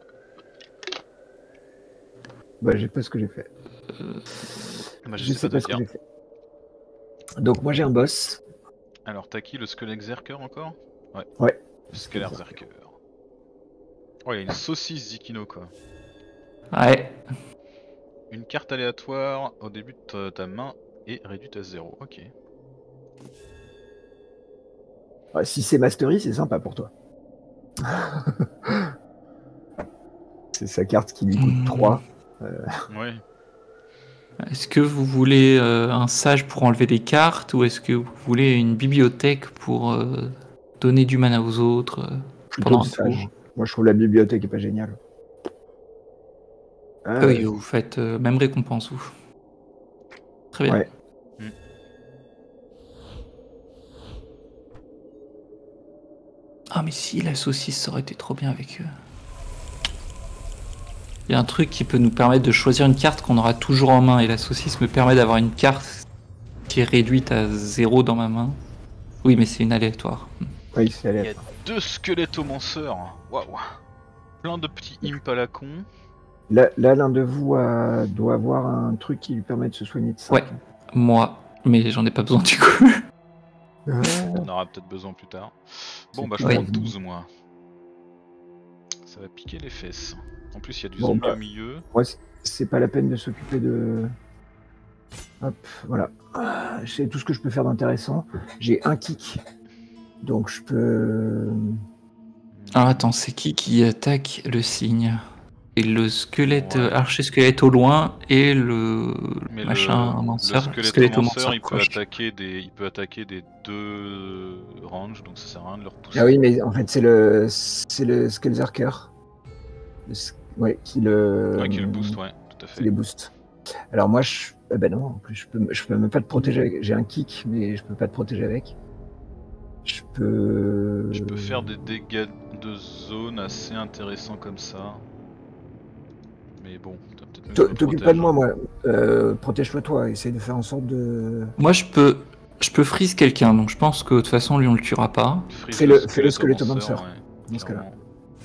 Bah, j'ai pas ce que j'ai fait. Bah, je, Je sais, sais pas pas te ce que dire. j'ai fait. Donc, moi, j'ai un boss. Alors t'as qui, le Skull Exerker encore? Ouais. Ouais. Skull Exerker. Oh, il y a une saucisse Zekino quoi. Ouais. Une carte aléatoire au début de ta, ta main est réduite à zéro. Ok. Ouais, si c'est Mastery, c'est sympa pour toi. C'est sa carte qui lui coûte Hmm. trois. Ouais. Est-ce que vous voulez euh, un sage pour enlever des cartes ou est-ce que vous voulez une bibliothèque pour euh, donner du mana aux autres euh, Plutôt pendant le un sage. tour? Moi, je trouve la bibliothèque est pas géniale. Ah, Ah oui, vous faites euh, même récompense, vous. Très bien. Ouais. Mm. Ah mais si, la saucisse, ça aurait été trop bien avec eux. Il y a un truc qui peut nous permettre de choisir une carte qu'on aura toujours en main et la saucisse me permet d'avoir une carte qui est réduite à zéro dans ma main. Oui, mais c'est une aléatoire. Oui, c'est Il y a aléatoire. deux squelettomanceurs. Waouh. Plein de petits imps à la con. Là, là l'un de vous a- doit avoir un truc qui lui permet de se soigner de ça. Ouais, moi, mais j'en ai pas besoin du coup. Ouais. On aura peut-être besoin plus tard. Bon, bah je Ouais. prends douze moi. Ça va piquer les fesses. En plus, il y a du Bon, zombie bah. au milieu. Ouais, c'est- c'est pas la peine de s'occuper de. Hop, voilà. Ah, je sais tout ce que je peux faire d'intéressant. J'ai un kick. Donc je peux. Ah, attends, c'est qui qui attaque le cygne? Et le squelette, Ouais. euh, archer-squelette au loin et le Mais machin le, le manceur, squelettomanceur, il peut proche. attaquer des, il peut attaquer des deux ranges, donc ça sert à rien de le repousser. Ah oui, mais en fait, c'est le. C'est le Skelzerker. Le s- Ouais, qui le. Ouais, qui le boost, ouais, tout à Qui fait. les booste. Alors moi, je. Ah ben non, en plus, je peux, je peux même pas te protéger avec. J'ai un kick, mais je peux pas te protéger avec. Je peux. Je peux faire des dégâts de zone assez intéressants comme ça. Mais bon, t'as peut-être mieux que je T'o- me T'occupes pas protège, de moi, hein. moi. Euh, Protège-toi, toi. Essaye de faire en sorte de. Moi, je peux, je peux freeze quelqu'un, donc je pense que de toute façon, lui, on le tuera pas. Freeze Fais le- fais le squelettomancer, ouais, dans ce cas-là. clairement.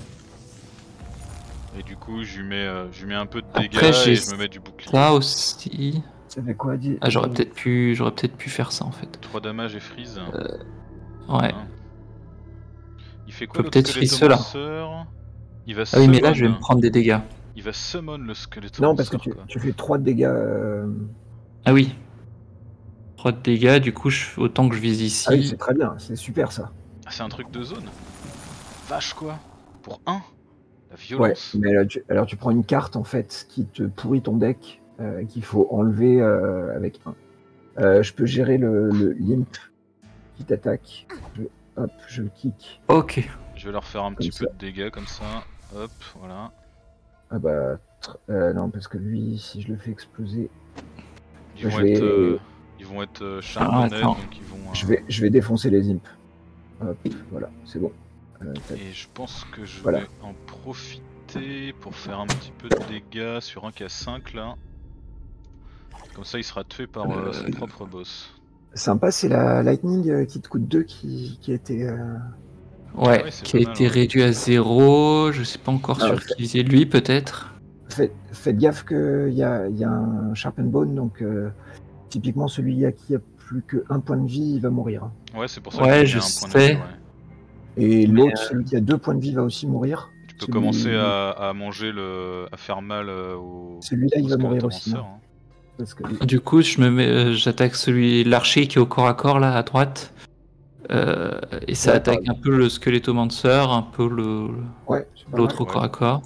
Et du coup, je lui mets, euh, je lui mets un peu de Après, dégâts j'ai et je me mets du bouclier. Ça aussi. Ça fait quoi, dis Ah, j'aurais peut-être pu, j'aurais peut-être pu faire ça en fait. trois dommages et freeze. Ouais. Hein. Il fait quoi Peut l'autre peut-être freeze ceux-là. squelettomancer? Il va Ah oui, mais là, summon. je vais me prendre des dégâts. Il va summon le squelettomancer. Non, parce que tu, quoi. tu fais trois de dégâts. euh, Ah oui. trois de dégâts, du coup, je... autant que je vise ici. Ah oui, c'est très bien. C'est super, ça. Ah, c'est un truc de zone. Vache quoi. Pour un. La Ouais, violence. mais alors tu, alors tu prends une carte, en fait, qui te pourrit ton deck, euh, qu'il faut enlever euh, avec un. Euh, je peux gérer le, le limp qui t'attaque. Je- Hop, je le kick. Ok. Je vais leur faire un Comme petit ça. peu de dégâts comme ça. Hop, voilà. Ah bah, tr- euh, non, parce que lui, si je le fais exploser, Ils Je vont vais- être, euh, ils vont être euh, charbonnés, attends. donc ils vont. euh, je vais, je vais défoncer les imps. Hop, voilà, c'est bon. Euh, tac. Et je pense que je Voilà. vais en profiter pour faire un petit peu de dégâts sur un qui a cinq là. Comme ça, il sera tué par euh, Euh, son propre boss. Sympa, c'est la Lightning euh, qui te coûte deux qui, qui a été. euh, Ouais, ouais, c'est qui a pas mal, été ouais. réduit à zéro. Je sais pas encore Ah, sur ok. qui c'est lui, peut-être. Faites, faites gaffe qu'il y a, il y a un Sharpen Bone, donc euh, typiquement celui à qui a plus qu'un point de vie, il va mourir. Ouais, c'est pour ça Ouais, que je j'ai un point de sais. vie. Ouais. Et Mais, l'autre, celui qui a deux points de vie, va aussi mourir. Tu peux Celui- commencer à, à manger le. à faire mal euh, au. Celui-là, il au va mourir aussi, squelettomancer, hein. Parce que Du coup, je me mets, euh, j'attaque celui, l'archer qui est au corps à corps là à droite. Euh, et ça Ouais, attaque pareil. un peu le squelettomancer, un peu le ouais, c'est pas l'autre mal. au ouais. corps à corps.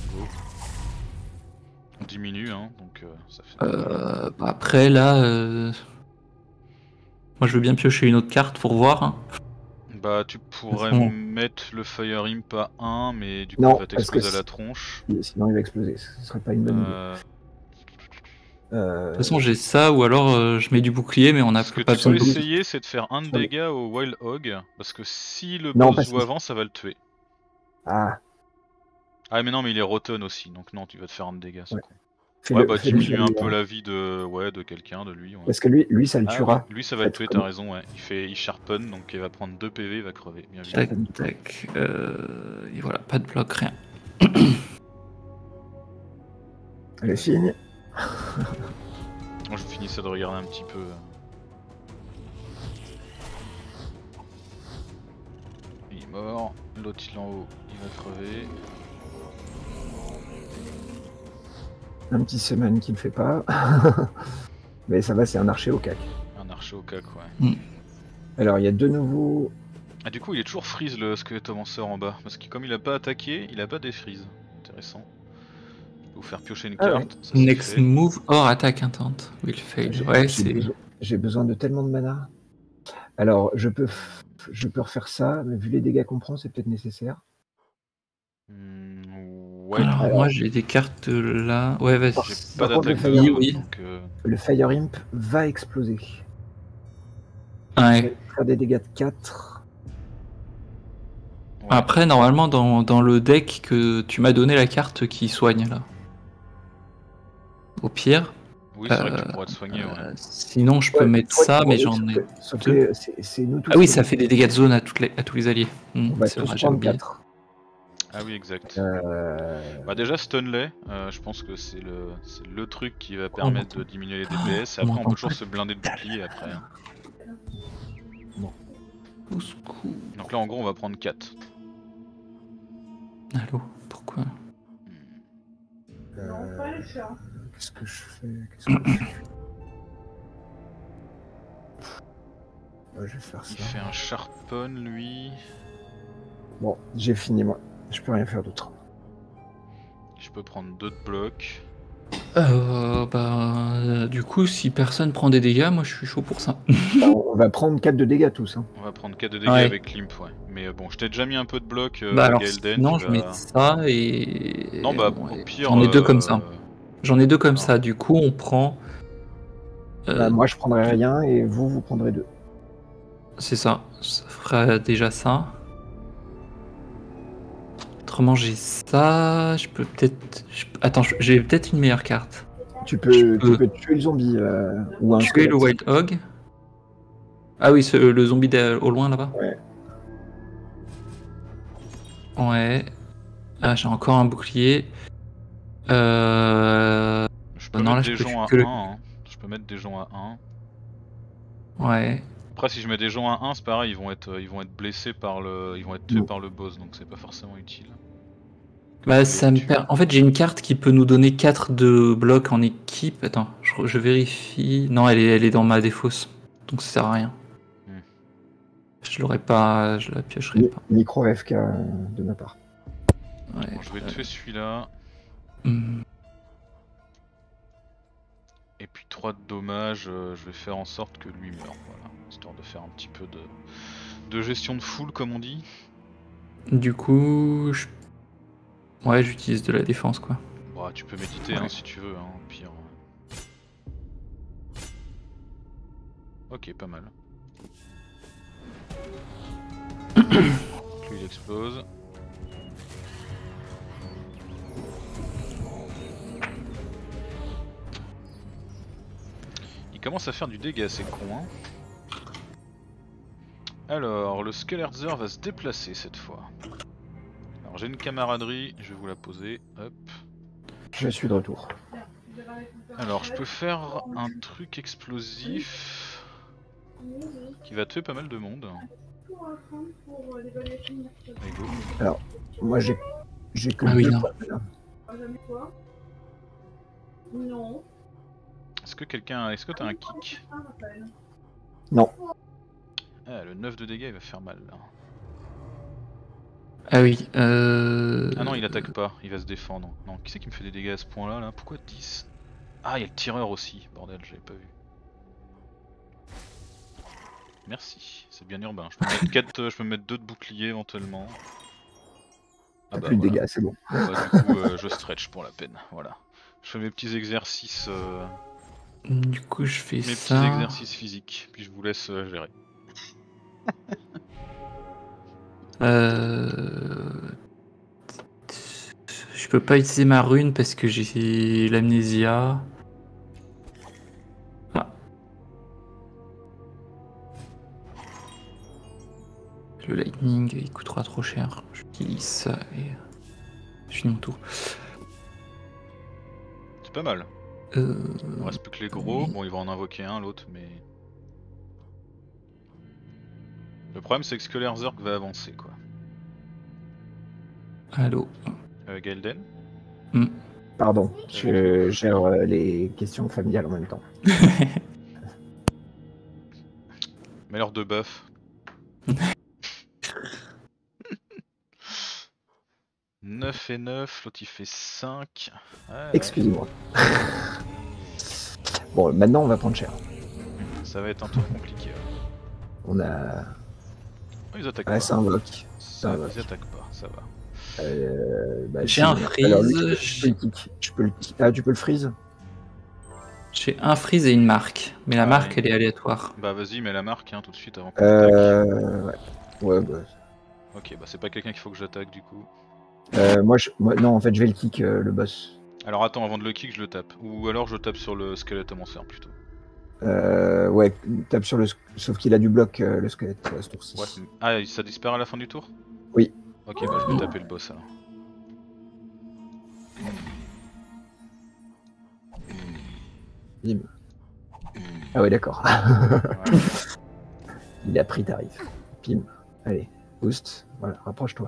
On diminue, hein, donc euh, ça fait. Euh, bah après là, euh, moi je veux bien piocher une autre carte pour voir. hein. Bah, tu pourrais façon- mettre le Fire Imp à un, mais du coup, Non, il va parce que t'exploser à si- la tronche. Sinon, il va exploser. Ce serait pas une bonne idée. Euh, Euh, De toute façon, j'ai ça ou alors euh, je mets du bouclier, mais on n'a Ce que pas tu besoin peux de bouclier. essayer, c'est de faire un de Sur le- dégâts au Wild Hog, parce que si le Non, boss parce joue que- avant, ça va le tuer. Ah, Ah, mais non, mais il est rotten aussi, donc non, tu vas te faire un de dégâts. c'est Ouais. con. fais-le- Ouais, bah fais-le diminue sur un lui, peu hein. la vie de, ouais, de quelqu'un, de lui. Ouais. Parce que lui, lui ça le Ah tuera. oui, lui, ça va le Faites tuer, comme- t'as raison, ouais. Il fait, il sharpen, donc il va prendre deux P V, il va crever. Bien vu. Tac, tac. Euh, et voilà, pas de bloc, rien. Le signe. Moi, je finissais de regarder un petit peu. Il est mort. L'autre, il est en haut, il va crever. Un petit semaine qui le fait pas. Mais ça va, c'est un archer au cac. Un archer au cac, ouais. Alors, il y a deux nouveaux. Ah, du coup, il est toujours freeze le squelettomancer en bas. Parce que comme il a pas attaqué, il a pas défreeze. Intéressant. Je vais vous faire piocher une Ah carte. Ça, c'est Next fait. move or attack intent. Will fail. J'ai Ouais, j'ai c'est. besoin, j'ai besoin de tellement de mana. Alors, je peux, f- je peux refaire ça, mais vu les dégâts qu'on prend, c'est peut-être nécessaire. Hmm, ouais, Alors, Alors- moi j'ai des cartes là. Ouais, vas-y. Par- j'ai par pas contre, d'attaque le de Fire- zone, oui. donc euh, Le Fire Imp va exploser. Ouais. Il va faire des dégâts de quatre. ouais. Après, normalement, dans, dans le deck que tu m'as donné la carte qui soigne là. Au pire. Oui, c'est vrai que Euh, tu pourrais te soigner, ouais. euh, sinon, je peux Ouais, mettre toi, ça, tu mais pourrais- j'en ai sauf deux. que c'est c'est nous tous. Ah oui, qui- ça fait des dégâts de zone à, toutes les, à tous les alliés. Hmm, On va c'est tous vrai, j'ai prendre oublié. quatre. Ah oui, exact. Euh... Bah déjà Stunley, euh, je pense que c'est le, c'est le truc qui va Oh, permettre on de diminuer les D P S, et on après on m'entend peut toujours pas. se blinder de bouclier après. hein. Au secours. Donc là en gros on va prendre quatre. Allô, pourquoi? Euh, Qu'est-ce que je fais Qu'est-ce que je fais Ouais, je vais faire Il ça. fait un Sharpen lui. Bon, j'ai fini moi. Je peux rien faire d'autre. Je peux prendre d'autres blocs. Euh, bah, euh, du coup, si personne prend des dégâts, moi je suis chaud pour ça. Bah, on va prendre quatre de dégâts tous. Hein. On va prendre quatre de dégâts Ouais. avec Limp, ouais. Mais euh, bon, je t'ai déjà mis un peu de blocs, euh, Bah alors, Gaelden. sinon, tu je vas- mets ça et. Non, bah Bon, au et pire. J'en ai deux comme euh, ça. J'en ai deux comme non. ça. Du coup, on prend. euh, Bah, moi je prendrai rien et vous, vous prendrez deux. C'est ça. Ça fera déjà ça. Autrement, j'ai ça. Je peux peut-être. je- Attends, je- j'ai peut-être une meilleure carte. Tu peux, Je tu peux peux tuer le zombie euh, ou un Tuer squelette. le Wild Hog. Ah oui, ce- le zombie de- au loin là-bas. Ouais. Ouais. Ah, j'ai encore un bouclier. Euh... Je peux Non, mettre là, des je peux gens à que le- un. Hein. Je peux mettre des gens à un. Ouais. Après, si je mets des gens à un, c'est pareil, ils vont être, euh, ils vont être blessés par le, ils vont être tués Non. par le boss, donc c'est pas forcément utile. Bah, Je ça les me tue. per... En fait, j'ai une carte qui peut nous donner quatre de blocs en équipe. Attends, je, je vérifie. Non, elle est, elle est dans ma défausse. Donc ça sert à rien. Hmm. Je l'aurais pas. Je la piocherai Mi- pas. Micro F K euh, de ma part. Ouais. Bon, je vais tuer celui-là. Hmm. Et puis trois de dommages, euh, je vais faire en sorte que lui meure, voilà. Histoire de faire un petit peu de, de gestion de foule, comme on dit. Du coup, je... ouais, j'utilise de la défense, quoi. Bah, tu peux méditer Ouais. hein, si tu veux, hein, au pire. Ok, pas mal. Lui il explose. Il commence à faire du dégât, c'est con hein. Alors, le Skeletzer va se déplacer cette fois. Alors j'ai une camaraderie, je vais vous la poser, hop. Je suis de retour. Alors je peux faire un truc explosif qui va tuer pas mal de monde. Allez, go. Alors, moi j'ai j'ai que Ah oui, deux non. points, là. Non. Est-ce que quelqu'un, est-ce que t'as un kick? Non. Ah, le neuf de dégâts il va faire mal là. Ah oui. Euh... Ah non, il attaque pas, il va se défendre. Non, qui c'est qui me fait des dégâts à ce point là là? Pourquoi dix? Ah, il y a le tireur aussi, bordel, j'avais pas vu. Merci, c'est bien urbain. Je peux mettre quatre, euh, je peux mettre deux de bouclier éventuellement. Ah T'as bah plus de voilà. dégâts, c'est bon. Bah, du coup, euh, je stretch pour la peine, voilà. Je fais mes petits exercices, euh, Du coup, je fais mes ça. petits exercices physiques, puis je vous laisse euh, gérer. Euh... Je peux pas utiliser ma rune parce que j'ai l'amnésia. Ah. Le lightning, il coûtera trop cher. J'utilise ça et je finis mon tour. C'est pas mal. Euh... Il me reste plus que les gros. Bon, il va en invoquer un, l'autre, mais... Le problème, c'est que Skeletzer va avancer, quoi. Allô. Euh, Gaelden? Pardon, je gère euh, les questions familiales en même temps. Mets leur de buff. neuf et neuf, l'autre il fait cinq. Ouais, ouais. Excusez-moi. Bon, maintenant on va prendre cher. Ça va être un tour compliqué. Ouais. On a. Oh, ils attaquent Ouais, pas. ça invoque. Ça, invoque. ils attaquent pas, ça va. Euh, bah, J'ai si, un alors, lui, freeze. je peux le kick. Je peux le kick. Ah, tu peux le freeze? J'ai un freeze et une marque, mais la Ah, marque oui. elle est aléatoire. Bah vas-y, mets la marque hein, tout de suite avant qu'on attaque. Euh. Ouais. Ouais, bah. Ok, bah c'est pas quelqu'un qu'il faut que j'attaque du coup. Euh, moi, je... moi, non, en fait, je vais le kick, euh, le boss. Alors attends, avant de le kick, je le tape. Ou alors je tape sur le Skeletomancer plutôt. Euh, ouais, tape sur le... Sauf qu'il a du bloc, euh, le squelette, à ce tour-ci. Ouais, ah, ça disparaît à la fin du tour? Oui. Ok, bah je vais taper le boss alors. Bim. Ah ouais, d'accord. Ouais. Il a pris tarif. Pim. Allez, boost. Voilà, rapproche-toi.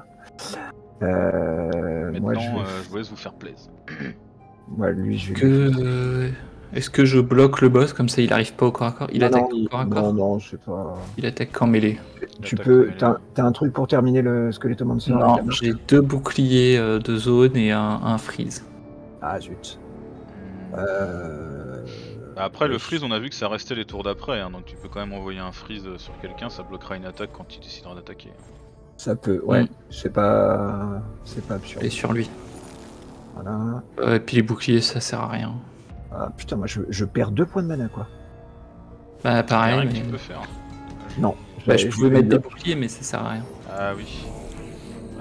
Euh, Maintenant, moi, je, vais... euh, je vous laisse vous faire plaisir. moi, lui, je vais... Que... euh, Est-ce que je bloque le boss comme ça il arrive pas au corps à corps? Il non, attaque non, au il... corps à non, corps? non, c'est pas... Il attaque en mêlée. Tu L'attaque peux... mêlée. T'as t'as un truc pour terminer le Skeletomancer avec la Non, marque j'ai deux boucliers euh, de zone et un, un freeze. Ah, zut. Hmm. Euh... Bah après, le oui. freeze, on a vu que ça restait les tours d'après, hein, donc tu peux quand même envoyer un freeze sur quelqu'un, ça bloquera une attaque quand il décidera d'attaquer. Ça peut, ouais. Mm. C'est pas... C'est pas absurde. Et sur lui. Voilà. Euh, et puis les boucliers ça sert à rien. Ah, putain, moi, je, je perds deux points de mana, quoi. Bah Il y a pareil, rien que mais... tu peux faire. Non. Bah, je j'ai- pouvais j'ai mettre des le- boucliers mais ça sert à rien. Ah oui. Ouais.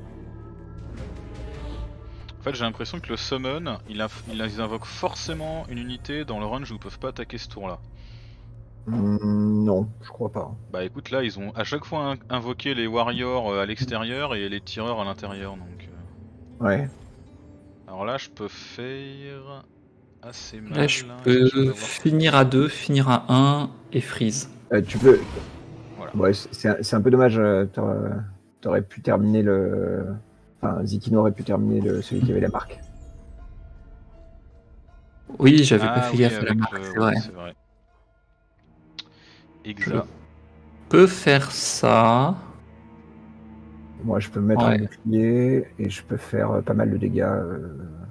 En fait, j'ai l'impression que le summon, il, a, il a- ils invoquent forcément une unité dans le range où ils peuvent pas attaquer ce tour-là. Hmm, non, je crois pas. Bah écoute, là, ils ont à chaque fois in- invoqué les warriors euh, à l'extérieur et les tireurs à l'intérieur, donc... euh. Ouais. Alors là, je peux faire assez mal. Là je hein, peux sachant d'avoir- finir à deux, finir à un et freeze. Euh, tu peux... Voilà. Ouais, c'est un, c'est un peu dommage. euh, T'aurais t'aurais pu terminer le... Enfin, Zikino aurait pu terminer le... celui qui avait la marque. Oui, j'avais Ah pas fait oui, gaffe à la avec marque, le- c'est ouais, vrai. c'est vrai. Exact. Je peux faire ça. Moi, je peux mettre Ouais. un bouclier et je peux faire euh, pas mal de dégâts. euh,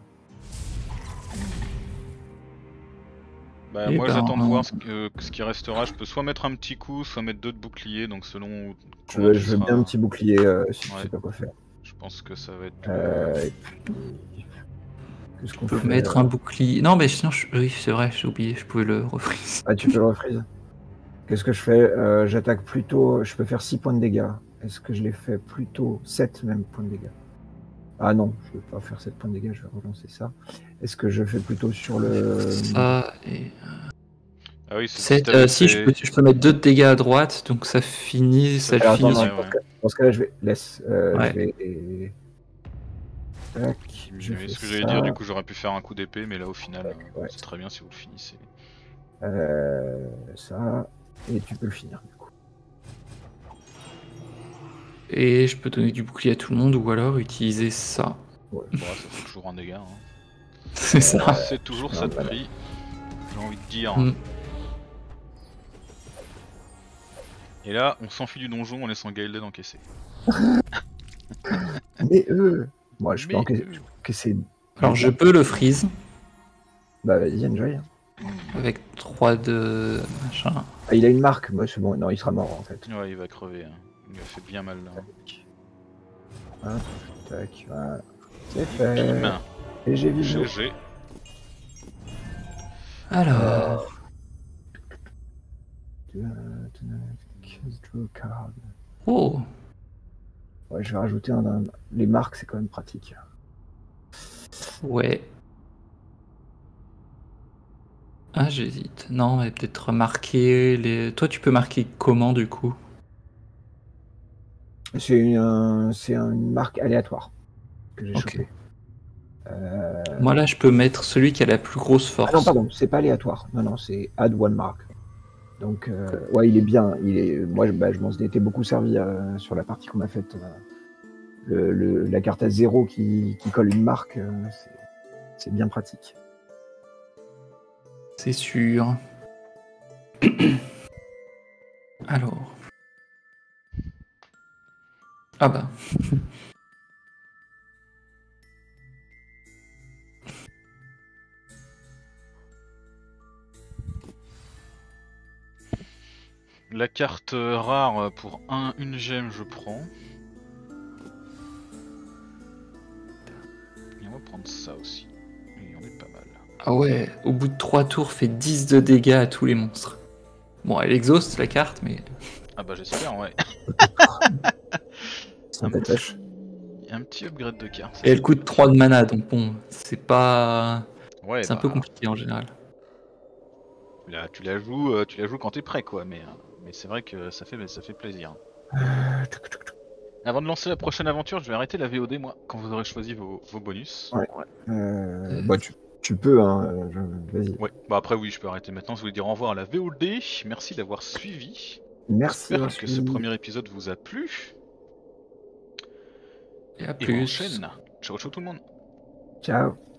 Bah Eh moi ben, j'attends de euh, voir ce, que- ce qui restera. Je peux soit mettre un petit coup, soit mettre d'autres boucliers, donc selon Je comment veux, tu je veux seras- bien un petit bouclier euh, si tu Ouais. sais pas quoi faire. Je pense que ça va être... Euh, et puis... Qu'est-ce qu'on Je peux fait mettre un bouclier. Non mais sinon, je... oui c'est vrai, j'ai oublié, je pouvais le refreeze. Ah, tu peux le refreeze. Qu'est-ce que je fais Euh, J'attaque plutôt... Je peux faire six points de dégâts. Est-ce que je les fais plutôt sept même points de dégâts? Ah non, je ne vais pas faire sept points de dégâts, je vais relancer ça. Est-ce que je fais plutôt sur le... Ça et... Ah oui, c'est sept, t'avais euh, si, je fait- peux, je peux mettre deux de dégâts à droite, donc ça finit, ça Alors, finit. attends, ouais, non, ouais. dans ce cas- dans ce cas-là, je vais... Laisse. euh, Ouais. Je vais... Tac, je Mais fais ce que j'allais ça. dire, du coup j'aurais pu faire un coup d'épée, mais là au final, Tac, euh, ouais. c'est très bien si vous le finissez. Euh, ça, et tu peux le finir du coup. Et je peux donner du bouclier à tout le monde ou alors utiliser ça. Bon, ça fait toujours un dégât. Hein. C'est ça. C'est toujours ça de voilà. prix, j'ai envie de dire. Mm. Et là, on s'enfuit du donjon en laissant Gaelden encaisser. Mais eux, moi je peux Mais- encaisser. je peux encaisser- Alors je peux le freeze Bah vas-y, enjoy. avec trois de machin. Ah, il a une marque, moi c'est bon, non, il sera mort en fait. Ouais, il va crever. Hein. Il a fait bien mal là. Hop, tac, voilà. C'est fait. Bim. Et j'ai visé. G G. Alors, Draw card. oh, Ouais, je vais rajouter un, un- les marques, c'est quand même pratique. ouais. Ah, j'hésite. Non, mais peut-être marquer les. Toi, tu peux marquer comment du coup? C'est une, un- c'est une marque aléatoire que j'ai Ok. chopée. Euh, Moi là, je peux mettre celui qui a la plus grosse Ah force. non, pardon, c'est pas aléatoire. Non, non, c'est add one mark. Donc, euh, ouais, il est bien. Il est, moi, je, bah, je m'en étais beaucoup servi euh, sur la partie qu'on a faite. euh, le, le- la carte à zéro qui, qui colle une marque, euh, c'est- c'est bien pratique. C'est sûr. Alors. Ah bah. La carte euh, rare pour un, une gemme, je prends. Et on va prendre ça aussi. Et on est pas mal. Ah ouais, au bout de trois tours, fait dix de dégâts à tous les monstres. Bon, elle exhauste la carte, mais. Ah bah j'espère, ouais. Sympatoche. un petit upgrade de carte. Et elle coûte trois de mana, donc bon, c'est pas... Ouais, c'est un bah, peu compliqué en général. Là, tu la joues, euh, tu la joues quand t'es prêt, quoi. Mais, euh, mais c'est vrai que ça fait, ça fait plaisir. Avant de lancer la prochaine aventure, je vais arrêter la V O D, moi, quand vous aurez choisi vos, vos bonus. Ouais. Euh, bah, tu, tu peux, hein. je- Vas-y. Ouais, bah après, oui, je peux arrêter maintenant. Je voulais dire au revoir à la V O D. Merci d'avoir suivi. Merci. J'espère d'avoir que suivi. ce premier épisode vous a plu. Et à Et on plus. enchaîne. Ciao, ciao tout le monde. Ciao.